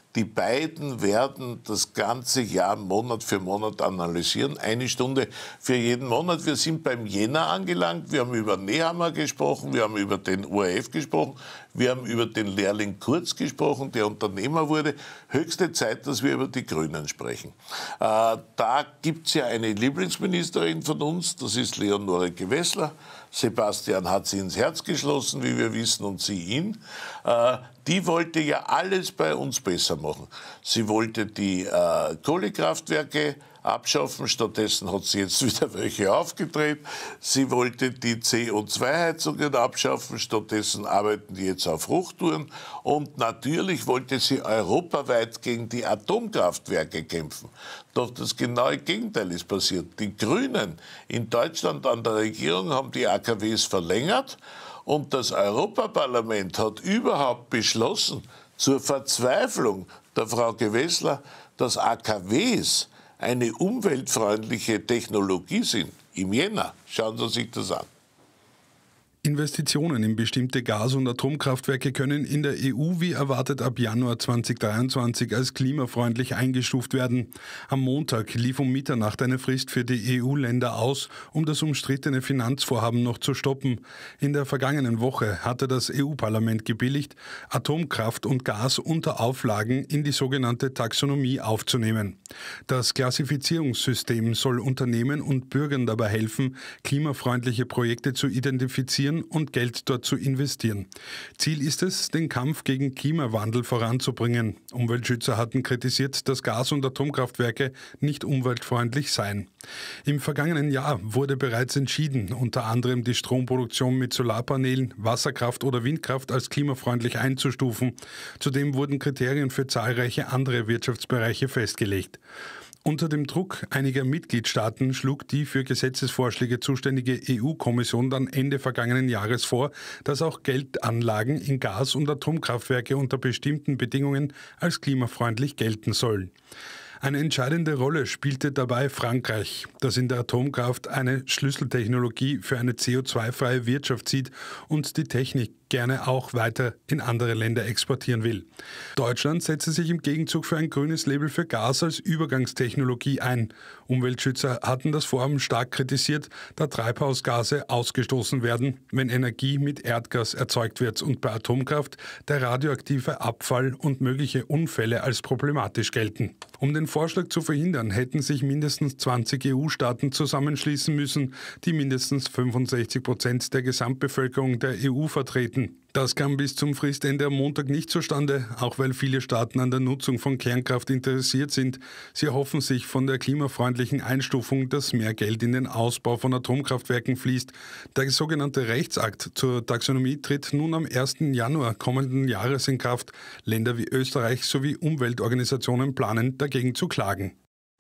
Die beiden werden das ganze Jahr Monat für Monat analysieren. Eine Stunde für jeden Monat. Wir sind beim Jänner angelangt. Wir haben über Nehammer gesprochen, wir haben über den O R F gesprochen, wir haben über den Lehrling Kurz gesprochen, der Unternehmer wurde. Höchste Zeit, dass wir über die Grünen sprechen. Äh, da gibt es ja eine Lieblingsministerin von uns, das ist Leonore Gewessler. Sebastian hat sie ins Herz geschlossen, wie wir wissen, und sie ihn. Äh, die wollte ja alles bei uns besser machen. Sie wollte die äh, Kohlekraftwerke abschaffen, stattdessen hat sie jetzt wieder welche aufgedreht. Sie wollte die C O zwei Heizungen abschaffen, stattdessen arbeiten die jetzt auf Hochtouren. Und natürlich wollte sie europaweit gegen die Atomkraftwerke kämpfen. Doch das genaue Gegenteil ist passiert. Die Grünen in Deutschland an der Regierung haben die A K Ws verlängert und das Europaparlament hat überhaupt beschlossen, zur Verzweiflung der Frau Gewessler, dass A K Ws eine umweltfreundliche Technologie sind. Im Jänner, schauen Sie sich das an. Investitionen in bestimmte Gas- und Atomkraftwerke können in der E U wie erwartet ab Januar zweitausenddreiundzwanzig als klimafreundlich eingestuft werden. Am Montag lief um Mitternacht eine Frist für die E U-Länder aus, um das umstrittene Finanzvorhaben noch zu stoppen. In der vergangenen Woche hatte das E U-Parlament gebilligt, Atomkraft und Gas unter Auflagen in die sogenannte Taxonomie aufzunehmen. Das Klassifizierungssystem soll Unternehmen und Bürgern dabei helfen, klimafreundliche Projekte zu identifizieren und Geld dort zu investieren. Ziel ist es, den Kampf gegen Klimawandel voranzubringen. Umweltschützer hatten kritisiert, dass Gas- und Atomkraftwerke nicht umweltfreundlich seien. Im vergangenen Jahr wurde bereits entschieden, unter anderem die Stromproduktion mit Solarpanelen, Wasserkraft oder Windkraft als klimafreundlich einzustufen. Zudem wurden Kriterien für zahlreiche andere Wirtschaftsbereiche festgelegt. Unter dem Druck einiger Mitgliedstaaten schlug die für Gesetzesvorschläge zuständige E U-Kommission dann Ende vergangenen Jahres vor, dass auch Geldanlagen in Gas- und Atomkraftwerke unter bestimmten Bedingungen als klimafreundlich gelten sollen. Eine entscheidende Rolle spielte dabei Frankreich, das in der Atomkraft eine Schlüsseltechnologie für eine C O zwei freie Wirtschaft sieht und die Technik gerne auch weiter in andere Länder exportieren will. Deutschland setzte sich im Gegenzug für ein grünes Label für Gas als Übergangstechnologie ein. Umweltschützer hatten das Vorhaben stark kritisiert, da Treibhausgase ausgestoßen werden, wenn Energie mit Erdgas erzeugt wird und bei Atomkraft der radioaktive Abfall und mögliche Unfälle als problematisch gelten. Um den Vorschlag zu verhindern, hätten sich mindestens zwanzig E U-Staaten zusammenschließen müssen, die mindestens fünfundsechzig Prozent der Gesamtbevölkerung der E U vertreten. Das kam bis zum Fristende am Montag nicht zustande, auch weil viele Staaten an der Nutzung von Kernkraft interessiert sind. Sie erhoffen sich von der klimafreundlichen Einstufung, dass mehr Geld in den Ausbau von Atomkraftwerken fließt. Der sogenannte Rechtsakt zur Taxonomie tritt nun am ersten Januar kommenden Jahres in Kraft. Länder wie Österreich sowie Umweltorganisationen planen, dagegen zu klagen.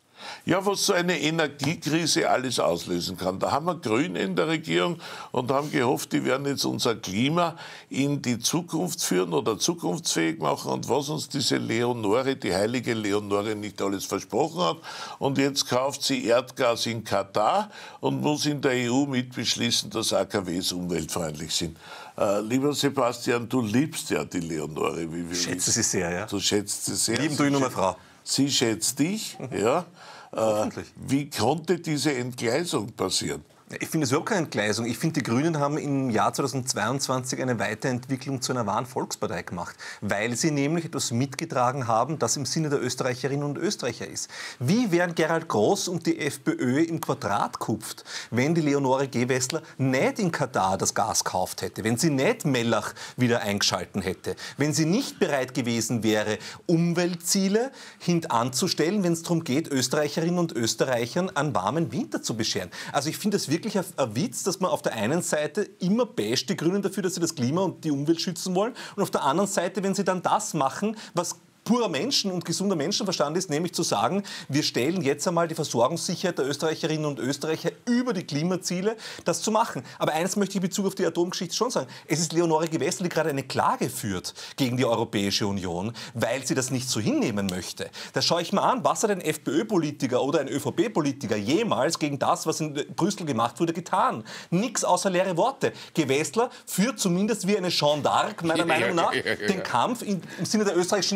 Ja, was so eine Energiekrise alles auslösen kann. Da haben wir Grüne in der Regierung und haben gehofft, die werden jetzt unser Klima in die Zukunft führen oder zukunftsfähig machen und was uns diese Leonore, die heilige Leonore, nicht alles versprochen hat. Und jetzt kauft sie Erdgas in Katar und muss in der E U mitbeschließen, dass A K Ws umweltfreundlich sind. Äh, lieber Sebastian, du liebst ja die Leonore. Wie wir Ich schätze wissen. sie sehr, ja. Du schätzt sie sehr. Lieben tue ich nur meine Frau. Sie schätzt dich, ja. Äh, wie konnte diese Entgleisung passieren? Ich finde es überhaupt keine Entgleisung. Ich finde, die Grünen haben im Jahr zweitausendzweiundzwanzig eine Weiterentwicklung zu einer wahren Volkspartei gemacht, weil sie nämlich etwas mitgetragen haben, das im Sinne der Österreicherinnen und Österreicher ist. Wie wären Gerald Groß und die FPÖ im Quadrat kupft, wenn die Leonore Gewessler nicht in Katar das Gas gekauft hätte, wenn sie nicht Mellach wieder eingeschalten hätte, wenn sie nicht bereit gewesen wäre, Umweltziele hintanzustellen, wenn es darum geht, Österreicherinnen und Österreichern einen warmen Winter zu bescheren. Also ich finde es wirklich ein Witz, dass man auf der einen Seite immer basht die Grünen dafür, dass sie das Klima und die Umwelt schützen wollen und auf der anderen Seite, wenn sie dann das machen, was purer Menschen und gesunder Menschenverstand ist, nämlich zu sagen, wir stellen jetzt einmal die Versorgungssicherheit der Österreicherinnen und Österreicher über die Klimaziele, das zu machen. Aber eines möchte ich in Bezug auf die Atomgeschichte schon sagen. Es ist Leonore Gewessler, die gerade eine Klage führt gegen die Europäische Union, weil sie das nicht so hinnehmen möchte. Da schaue ich mal an, was hat ein FPÖ-Politiker oder ein ÖVP-Politiker jemals gegen das, was in Brüssel gemacht wurde, getan? Nix außer leere Worte. Gewessler führt zumindest wie eine Jeanne d'Arc, meiner Meinung nach, den Kampf im Sinne der österreichischen Interessen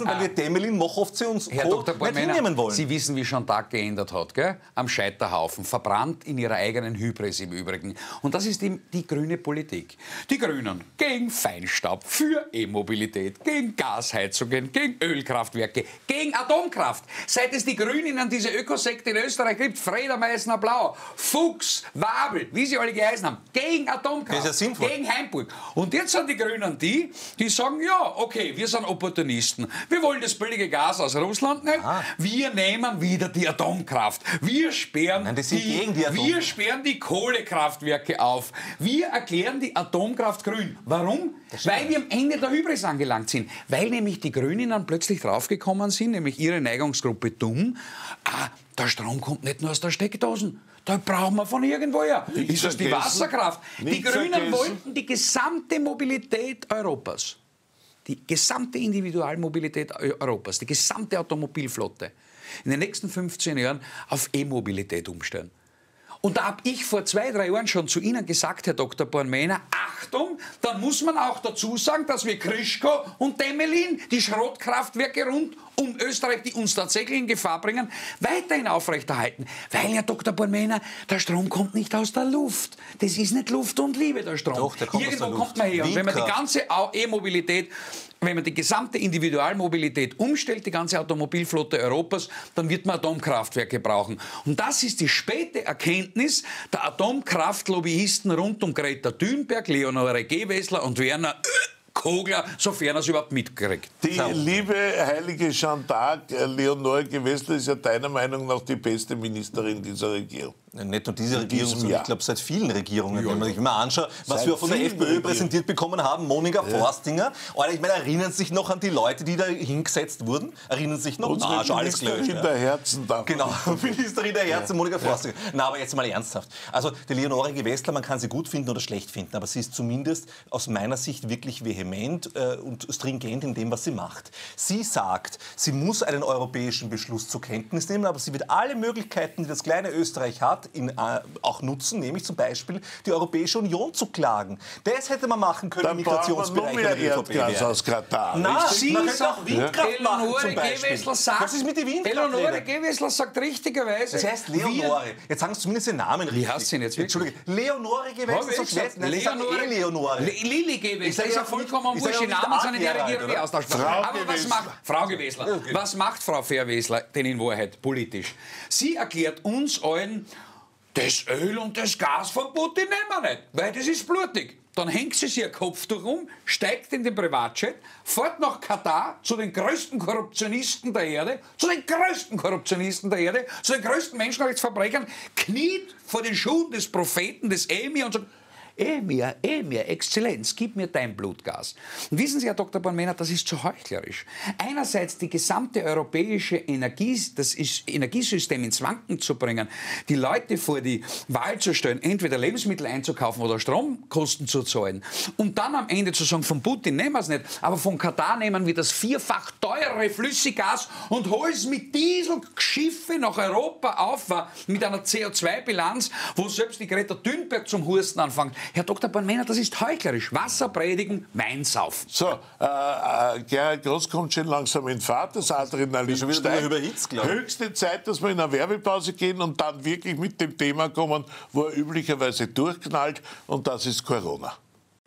müssen, weil ah. wir Temelin, Mochovce Herr Co. Doktor nicht hinnehmen wollen. Sie wissen, wie schon Tag geändert hat, gell? Am Scheiterhaufen, verbrannt in ihrer eigenen Hybris im Übrigen. Und das ist die, die grüne Politik. Die Grünen gegen Feinstaub, für E-Mobilität, gegen Gasheizungen, gegen Ölkraftwerke, gegen Atomkraft. Seit es die Grünen an diese Ökosekte in Österreich gibt, Freda Meißner Blau, Fuchs, Wabel, wie sie alle geheißen haben, gegen Atomkraft, das ist ja gegen Heimburg. Und jetzt sind die Grünen die, die sagen, ja, okay, wir sind Opportunisten. Wir wollen das billige Gas aus Russland nicht. Ah. Wir nehmen wieder die Atomkraft. Wir sperren, Nein, die, die, die wir sperren die Kohlekraftwerke auf. Wir erklären die Atomkraft grün. Warum? Weil wir am Ende der Hybris angelangt sind. Weil nämlich die Grünen dann plötzlich draufgekommen sind, nämlich ihre Neigungsgruppe dumm, ah, der Strom kommt nicht nur aus der Steckdosen. Da brauchen wir von irgendwoher. Nicht ist das die Wasserkraft? Die Grünen vergessen. wollten die gesamte Mobilität Europas, die gesamte Individualmobilität Europas, die gesamte Automobilflotte in den nächsten fünfzehn Jahren auf E-Mobilität umstellen. Und da habe ich vor zwei, drei Jahren schon zu Ihnen gesagt, Herr Doktor Bornmehner, Achtung, dann muss man auch dazu sagen, dass wir Krischko und Temelin, die Schrottkraftwerke rund um Österreich, die uns tatsächlich in Gefahr bringen, weiterhin aufrechterhalten. Weil, Herr Doktor Bornmehner, der Strom kommt nicht aus der Luft. Das ist nicht Luft und Liebe, der Strom. Doch, der kommt Irgendwo aus der Luft. kommt man her. Und wenn man die Windkraft. ganze E-Mobilität, wenn man die gesamte Individualmobilität umstellt, die ganze Automobilflotte Europas, dann wird man Atomkraftwerke brauchen. Und das ist die späte Erkenntnis der Atomkraftlobbyisten rund um Greta Thunberg, Leonore Gewessler und Werner Kogler, sofern er es überhaupt mitkriegt. Die liebe heilige Jeanne d'Arc, Leonore Gewessler, ist ja deiner Meinung nach die beste Ministerin dieser Regierung. Nicht nur diese Regierung, sondern Jahr. ich glaube seit vielen Regierungen, Ja, wenn man sich mal anschaut, was Seit wir von der vielen FPÖ Regierungen. präsentiert bekommen haben, Monika Ja. Forstinger. Oder ich meine, erinnern Sie sich noch an die Leute, die da hingesetzt wurden? Erinnern Sie sich noch? Unsere Ah, schon alles Ministerin gelöscht. der Ja. Herzen da. Genau, Ministerin der Herzen, Monika Forstinger. Na, aber jetzt mal ernsthaft. Also die Leonore Gewessler, man kann sie gut finden oder schlecht finden, aber sie ist zumindest aus meiner Sicht wirklich vehement äh, und stringent in dem, was sie macht. Sie sagt, sie muss einen europäischen Beschluss zur Kenntnis nehmen, aber sie wird alle Möglichkeiten, die das kleine Österreich hat, in, äh, auch nutzen, nämlich zum Beispiel die Europäische Union zu klagen. Das hätte man machen können im Dann brauchen wir noch Migrationsbereich. mehr oder die ÖVP Erdgas wäre. aus Katar. Na, richtig? man könnte auch Windkraft machen Eleonore zum Beispiel. Gewessler sagt, Was ist mit der Eleonore Windkraftrede? Gewessler sagt richtigerweise, Das heißt Leonore. Jetzt sagen Sie zumindest den Namen richtig. heißt sie denn jetzt wirklich? Entschuldige, Leonore Gewessler. Hab ich So gesagt? schwer. Nein, Sie sagen eh Leonore. Le- Lili Ich Gewessler sag ist ja auch vollkommen nicht- ich sag wurscht, die auch nicht Namen sind in der acht Jahre Regierung alt, austauschbar. Frau Aber was Gewessler. macht Frau Gewessler? Was macht Frau Verwesler denn in Wahrheit politisch? Sie erklärt uns allen, das Öl und das Gas von Putin nehmen wir nicht, weil das ist blutig. Dann hängt sie sich ihr Kopftuch um, steigt in den Privatjet, fährt nach Katar zu den größten Korruptionisten der Erde, zu den größten Korruptionisten der Erde, zu den größten Menschenrechtsverbrechern, kniet vor den Schuhen des Propheten, des Emir und sagt, Emir, Emir, Exzellenz, gib mir dein Blutgas. Und wissen Sie, Herr Doktor Bornmehner, das ist zu heuchlerisch. Einerseits die gesamte europäische Energie, das ist Energiesystem ins Wanken zu bringen, die Leute vor die Wahl zu stellen, entweder Lebensmittel einzukaufen oder Stromkosten zu zahlen. Und dann am Ende zu sagen, von Putin nehmen wir es nicht, aber von Katar nehmen wir das vierfach teure Flüssiggas und holen es mit Dieselschiffe nach Europa auf, mit einer C O zwei Bilanz, wo selbst die Greta Thunberg zum Husten anfängt. Herr Doktor Bornmehner, das ist heuchlerisch. Wasser predigen, Wein saufen. So, äh, äh, Gerhard Groß kommt schon langsam in Fahrt, das Adrenalin Schon wieder steigt. überhitzt, glaub ich. Höchste Zeit, dass wir in eine Werbepause gehen und dann wirklich mit dem Thema kommen, wo er üblicherweise durchknallt, und das ist Corona.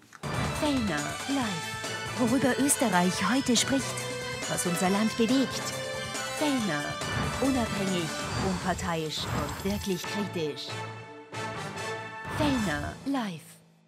Fellner live. Worüber Österreich heute spricht, was unser Land bewegt. Fellner. Unabhängig, unparteiisch und wirklich kritisch. Fellner live.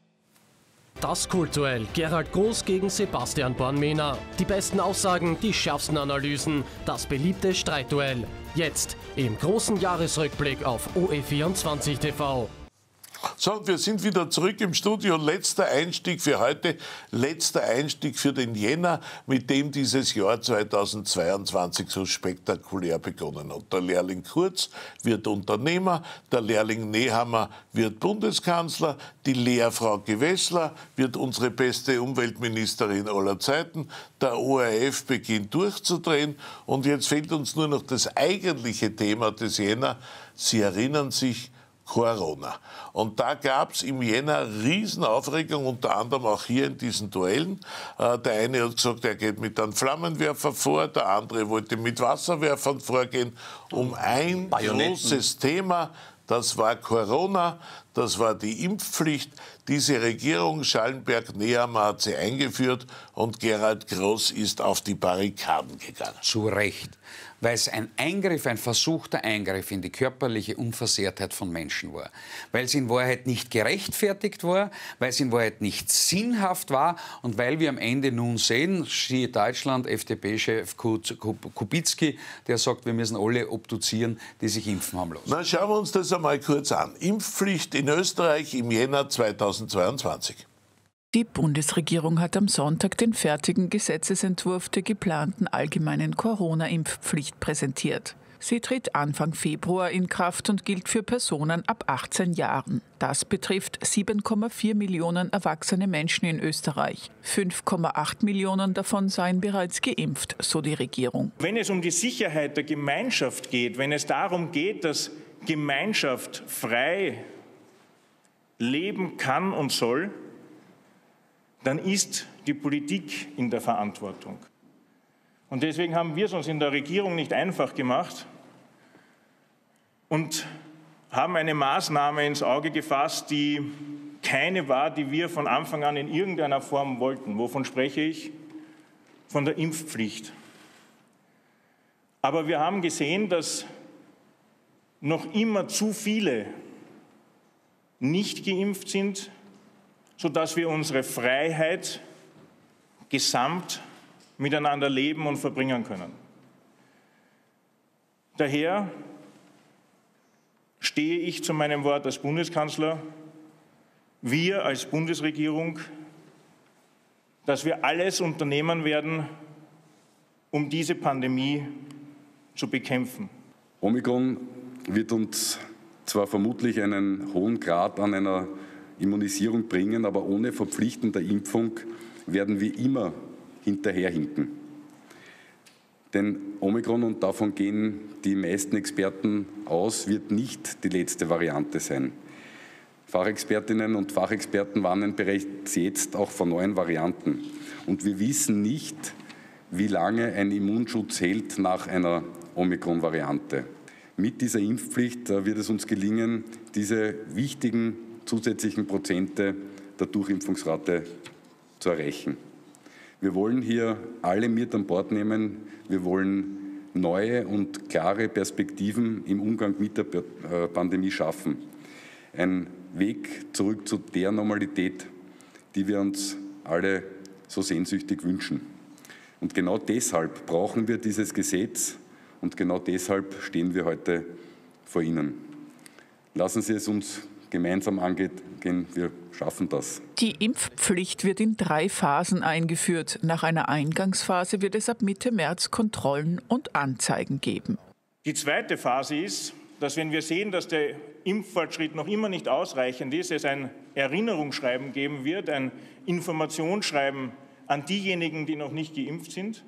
Das Kultuell. Gerhard Groß gegen Sebastian Bornmehner. Die besten Aussagen, die schärfsten Analysen. Das beliebte Streitduell. Jetzt im großen Jahresrückblick auf O E vierundzwanzig T V. So, und wir sind wieder zurück im Studio. Letzter Einstieg für heute, letzter Einstieg für den Jänner, mit dem dieses Jahr zweitausendzweiundzwanzig so spektakulär begonnen hat. Der Lehrling Kurz wird Unternehmer, der Lehrling Nehammer wird Bundeskanzler, die Lehrfrau Gewessler wird unsere beste Umweltministerin aller Zeiten, der O R F beginnt durchzudrehen, und jetzt fehlt uns nur noch das eigentliche Thema des Jänner. Sie erinnern sich, Corona. Und da gab es im Jänner Riesenaufregung, unter anderem auch hier in diesen Duellen. Äh, der eine hat gesagt, er geht mit einem Flammenwerfer vor, der andere wollte mit Wasserwerfern vorgehen, um ein Bajonetten. großes Thema. Das war Corona, das war die Impfpflicht. Diese Regierung Schallenberg-Nehammer hat sie eingeführt und Gerhard Groß ist auf die Barrikaden gegangen. Zu Recht, weil es ein Eingriff, ein versuchter Eingriff in die körperliche Unversehrtheit von Menschen war. Weil es in Wahrheit nicht gerechtfertigt war, weil es in Wahrheit nicht sinnhaft war und weil wir am Ende nun sehen, siehe Deutschland, F D P-Chef Kubicki, der sagt, wir müssen alle obduzieren, die sich impfen haben lassen. Na, schauen wir uns das einmal kurz an. Impfpflicht in Österreich im Jänner zweitausendzweiundzwanzig. Die Bundesregierung hat am Sonntag den fertigen Gesetzesentwurf der geplanten allgemeinen Corona-Impfpflicht präsentiert. Sie tritt Anfang Februar in Kraft und gilt für Personen ab achtzehn Jahren. Das betrifft sieben Komma vier Millionen erwachsene Menschen in Österreich. fünf Komma acht Millionen davon seien bereits geimpft, so die Regierung. Wenn es um die Sicherheit der Gemeinschaft geht, wenn es darum geht, dass Gemeinschaft frei leben kann und soll, dann ist die Politik in der Verantwortung. Und deswegen haben wir es uns in der Regierung nicht einfach gemacht und haben eine Maßnahme ins Auge gefasst, die keine war, die wir von Anfang an in irgendeiner Form wollten. Wovon spreche ich? Von der Impfpflicht. Aber wir haben gesehen, dass noch immer zu viele nicht geimpft sind, sodass wir unsere Freiheit gesamt miteinander leben und verbringen können. Daher stehe ich zu meinem Wort als Bundeskanzler, wir als Bundesregierung, dass wir alles unternehmen werden, um diese Pandemie zu bekämpfen. Omikron wird uns zwar vermutlich einen hohen Grad an einer Immunisierung bringen, aber ohne verpflichtende Impfung werden wir immer hinterherhinken. Denn Omikron, und davon gehen die meisten Experten aus, wird nicht die letzte Variante sein. Fachexpertinnen und Fachexperten warnen bereits jetzt auch vor neuen Varianten. Und wir wissen nicht, wie lange ein Immunschutz hält nach einer Omikron-Variante. Mit dieser Impfpflicht wird es uns gelingen, diese wichtigen zusätzlichen Prozente der Durchimpfungsrate zu erreichen. Wir wollen hier alle mit an Bord nehmen. Wir wollen neue und klare Perspektiven im Umgang mit der Pandemie schaffen. Ein Weg zurück zu der Normalität, die wir uns alle so sehnsüchtig wünschen. Und genau deshalb brauchen wir dieses Gesetz und genau deshalb stehen wir heute vor Ihnen. Lassen Sie es uns gemeinsam angehen, wir schaffen das. Die Impfpflicht wird in drei Phasen eingeführt. Nach einer Eingangsphase wird es ab Mitte März Kontrollen und Anzeigen geben. Die zweite Phase ist, dass wenn wir sehen, dass der Impffortschritt noch immer nicht ausreichend ist, es ein Erinnerungsschreiben geben wird, ein Informationsschreiben an diejenigen, die noch nicht geimpft sind.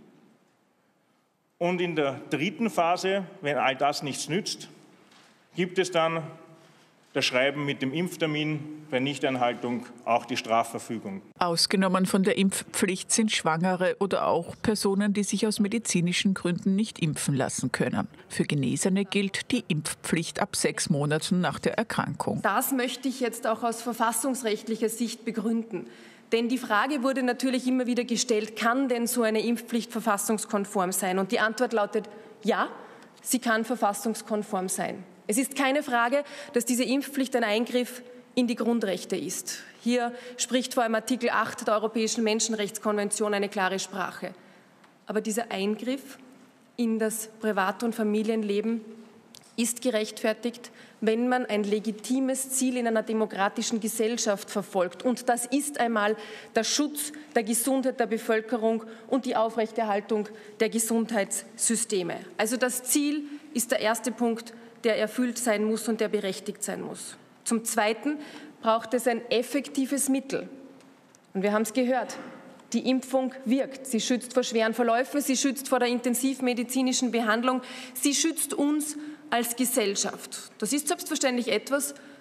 Und in der dritten Phase, wenn all das nichts nützt, gibt es dann das Schreiben mit dem Impftermin, bei Nichteinhaltung auch die Strafverfügung. Ausgenommen von der Impfpflicht sind Schwangere oder auch Personen, die sich aus medizinischen Gründen nicht impfen lassen können. Für Genesene gilt die Impfpflicht ab sechs Monaten nach der Erkrankung. Das möchte ich jetzt auch aus verfassungsrechtlicher Sicht begründen. Denn die Frage wurde natürlich immer wieder gestellt, kann denn so eine Impfpflicht verfassungskonform sein? Und die Antwort lautet ja, sie kann verfassungskonform sein. Es ist keine Frage, dass diese Impfpflicht ein Eingriff in die Grundrechte ist. Hier spricht vor allem Artikel acht der Europäischen Menschenrechtskonvention eine klare Sprache. Aber dieser Eingriff in das Privat- und Familienleben ist gerechtfertigt, wenn man ein legitimes Ziel in einer demokratischen Gesellschaft verfolgt. Und das ist einmal der Schutz der Gesundheit der Bevölkerung und die Aufrechterhaltung der Gesundheitssysteme. Also das Ziel ist der erste Punkt, der erfüllt sein muss und der berechtigt sein muss. Zum Zweiten braucht es ein effektives Mittel. Und wir haben es gehört, die Impfung wirkt. Sie schützt vor schweren Verläufen, sie schützt vor der intensivmedizinischen Behandlung, sie schützt uns als Gesellschaft. Das ist selbstverständlich etwas,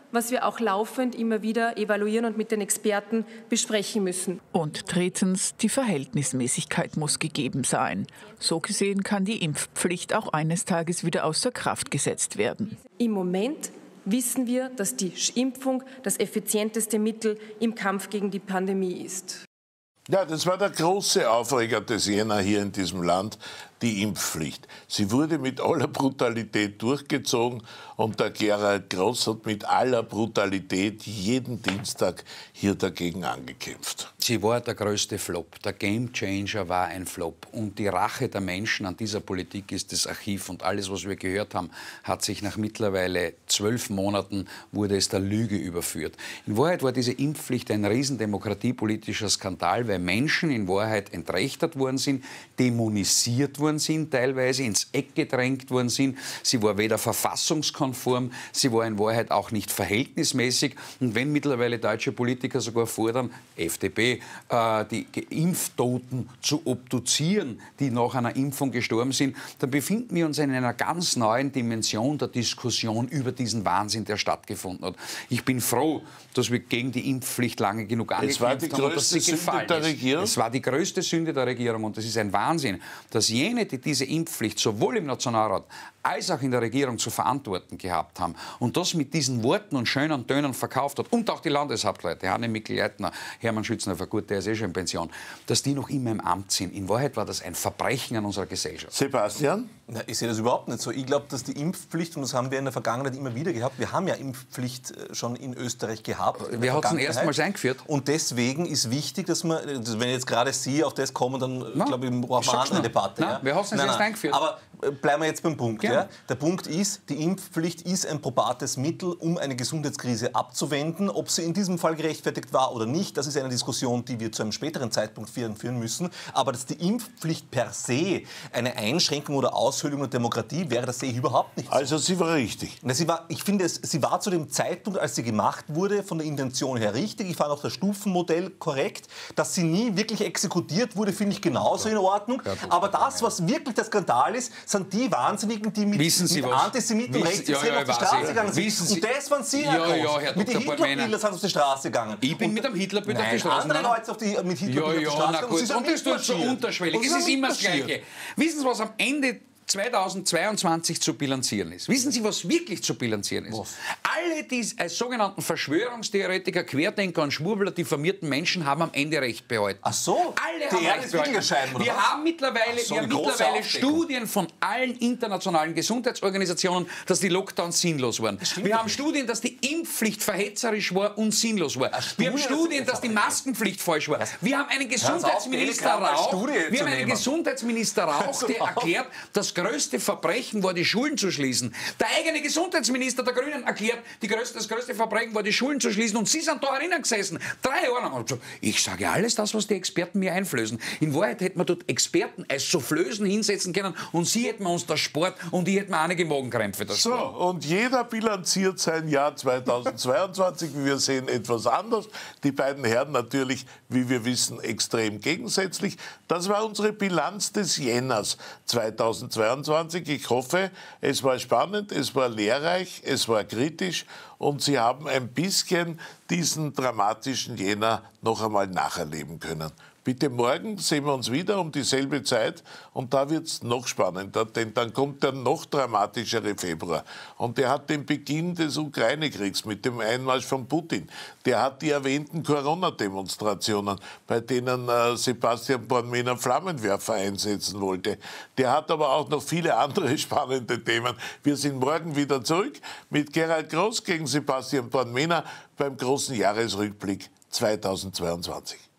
was wir auch laufend immer wieder evaluieren und mit den Experten besprechen müssen. Und drittens, die Verhältnismäßigkeit muss gegeben sein. So gesehen kann die Impfpflicht auch eines Tages wieder außer Kraft gesetzt werden. Im Moment wissen wir, dass die Impfung das effizienteste Mittel im Kampf gegen die Pandemie ist. Ja, das war der große Aufreger des Jänner hier in diesem Land, die Impfpflicht. Sie wurde mit aller Brutalität durchgezogen und der Gerald Groß hat mit aller Brutalität jeden Dienstag hier dagegen angekämpft. Sie war der größte Flop. Der Gamechanger war ein Flop. Und die Rache der Menschen an dieser Politik ist das Archiv. Und alles, was wir gehört haben, hat sich nach mittlerweile zwölf Monaten, wurde es der Lüge überführt. In Wahrheit war diese Impfpflicht ein riesen demokratiepolitischer Skandal, weil Menschen in Wahrheit entrechtet worden sind, dämonisiert worden sind, teilweise ins Eck gedrängt worden sind. Sie war weder verfassungskonform, sie war in Wahrheit auch nicht verhältnismäßig. Und wenn mittlerweile deutsche Politiker sogar fordern, F D P, äh, die Impftoten zu obduzieren, die nach einer Impfung gestorben sind, dann befinden wir uns in einer ganz neuen Dimension der Diskussion über diesen Wahnsinn, der stattgefunden hat. Ich bin froh, dass wir gegen die Impfpflicht lange genug angekämpft haben und dass sie gefallen ist. Es war die größte Sünde der Regierung und es ist ein Wahnsinn, dass jene, die diese Impfpflicht sowohl im Nationalrat als auch in der Regierung zu verantworten gehabt haben und das mit diesen Worten und schönen Tönen verkauft hat und auch die Landeshauptleute, Hanne Mikl-Leitner, Hermann Schützenhofer, gut, der ist eh schon in Pension, dass die noch immer im Amt sind. In Wahrheit war das ein Verbrechen an unserer Gesellschaft. Sebastian? Na, ich sehe das überhaupt nicht so. Ich glaube, dass die Impfpflicht, und das haben wir in der Vergangenheit immer wieder gehabt, wir haben ja Impfpflicht schon in Österreich gehabt. Wer hat es denn erstmals eingeführt? Und deswegen ist wichtig, dass man, wenn jetzt gerade Sie auf das kommen, dann Na, glaube ich, brauchen wir eine andere Debatte. Na, ja? Wer hat es denn Nein, erst nein. eingeführt? Aber äh, bleiben wir jetzt beim Punkt. Gerne. Ja? Der Punkt ist, die Impfpflicht ist ein probates Mittel, um eine Gesundheitskrise abzuwenden. Ob sie in diesem Fall gerechtfertigt war oder nicht, das ist eine Diskussion, die wir zu einem späteren Zeitpunkt führen müssen. Aber dass die Impfpflicht per se eine Einschränkung oder Aushöhlung der Demokratie wäre, das sehe ich überhaupt nicht so. Also sie war richtig. Na, sie war, ich finde, es, sie war zu dem Zeitpunkt, als sie gemacht wurde, von der Intention her richtig. Ich fand auch das Stufenmodell korrekt. Dass sie nie wirklich exekutiert wurde, finde ich genauso in Ordnung. Aber das, was wirklich der Skandal ist, sind die Wahnsinnigen, die mit, mit Antisemiten und Rechtsextremen ja, auf die Straße gegangen sind. Wissen Sie, und das waren Sie, Herr ja, Groß. ja, Herr Mit den Doktor Hitlerbilder sind auf die Straße gegangen. Ich bin und, mit einem Hitlerbild auf nein, die Straße andere gegangen. Leute auf die, mit Hitlerbild Ja, ja, auf die Straße na gegangen. gut. Und, Und das tut so unterschwellig. Es ist immer das Gleiche. Wissen Sie, was am Ende zweitausendzweiundzwanzig zu bilanzieren ist? Wissen Sie, was wirklich zu bilanzieren ist? Was? Alle die als sogenannten Verschwörungstheoretiker, Querdenker und Schwurbler diffamierten Menschen haben am Ende Recht behalten. Ach so? Alle die haben Erde Recht ist wirklich erscheinen, oder Wir was? haben mittlerweile, so, wir haben mittlerweile Studien von allen internationalen Gesundheitsorganisationen, dass die Lockdowns sinnlos waren. Wir haben Studien, dass die Impfpflicht verhetzerisch war und sinnlos war. Wir haben Studien, dass die Maskenpflicht falsch war. Wir haben einen Gesundheitsminister Rauch, wir haben einen Gesundheitsminister Rauch, der erklärt, das größte Verbrechen war, die Schulen zu schließen. Der eigene Gesundheitsminister der Grünen erklärt, die größte, das größte Verbrechen war, die Schulen zu schließen. Und Sie sind da erinnern gesessen. Drei Jahre lang. Also, ich sage alles das, was die Experten mir einflößen. In Wahrheit hätten wir dort Experten als Soufflösen hinsetzen können und Sie hätten uns das Sport und ich hätte mir einige Magenkrämpfe. Das so, und jeder bilanziert sein Jahr zweitausendzweiundzwanzig, wie wir sehen, etwas anders. Die beiden Herren natürlich, wie wir wissen, extrem gegensätzlich. Das war unsere Bilanz des Jänners zweitausendzweiundzwanzig. Ich hoffe, es war spannend, es war lehrreich, es war kritisch und Sie haben ein bisschen diesen dramatischen Jänner noch einmal nacherleben können. Bitte morgen sehen wir uns wieder um dieselbe Zeit und da wird es noch spannender, denn dann kommt der noch dramatischere Februar. Und der hat den Beginn des Ukraine-Kriegs mit dem Einmarsch von Putin. Der hat die erwähnten Corona-Demonstrationen, bei denen äh, Sebastian Bornmena Flammenwerfer einsetzen wollte. Der hat aber auch noch viele andere spannende Themen. Wir sind morgen wieder zurück mit Gerald Groß gegen Sebastian Bornmena beim großen Jahresrückblick zweitausendzweiundzwanzig.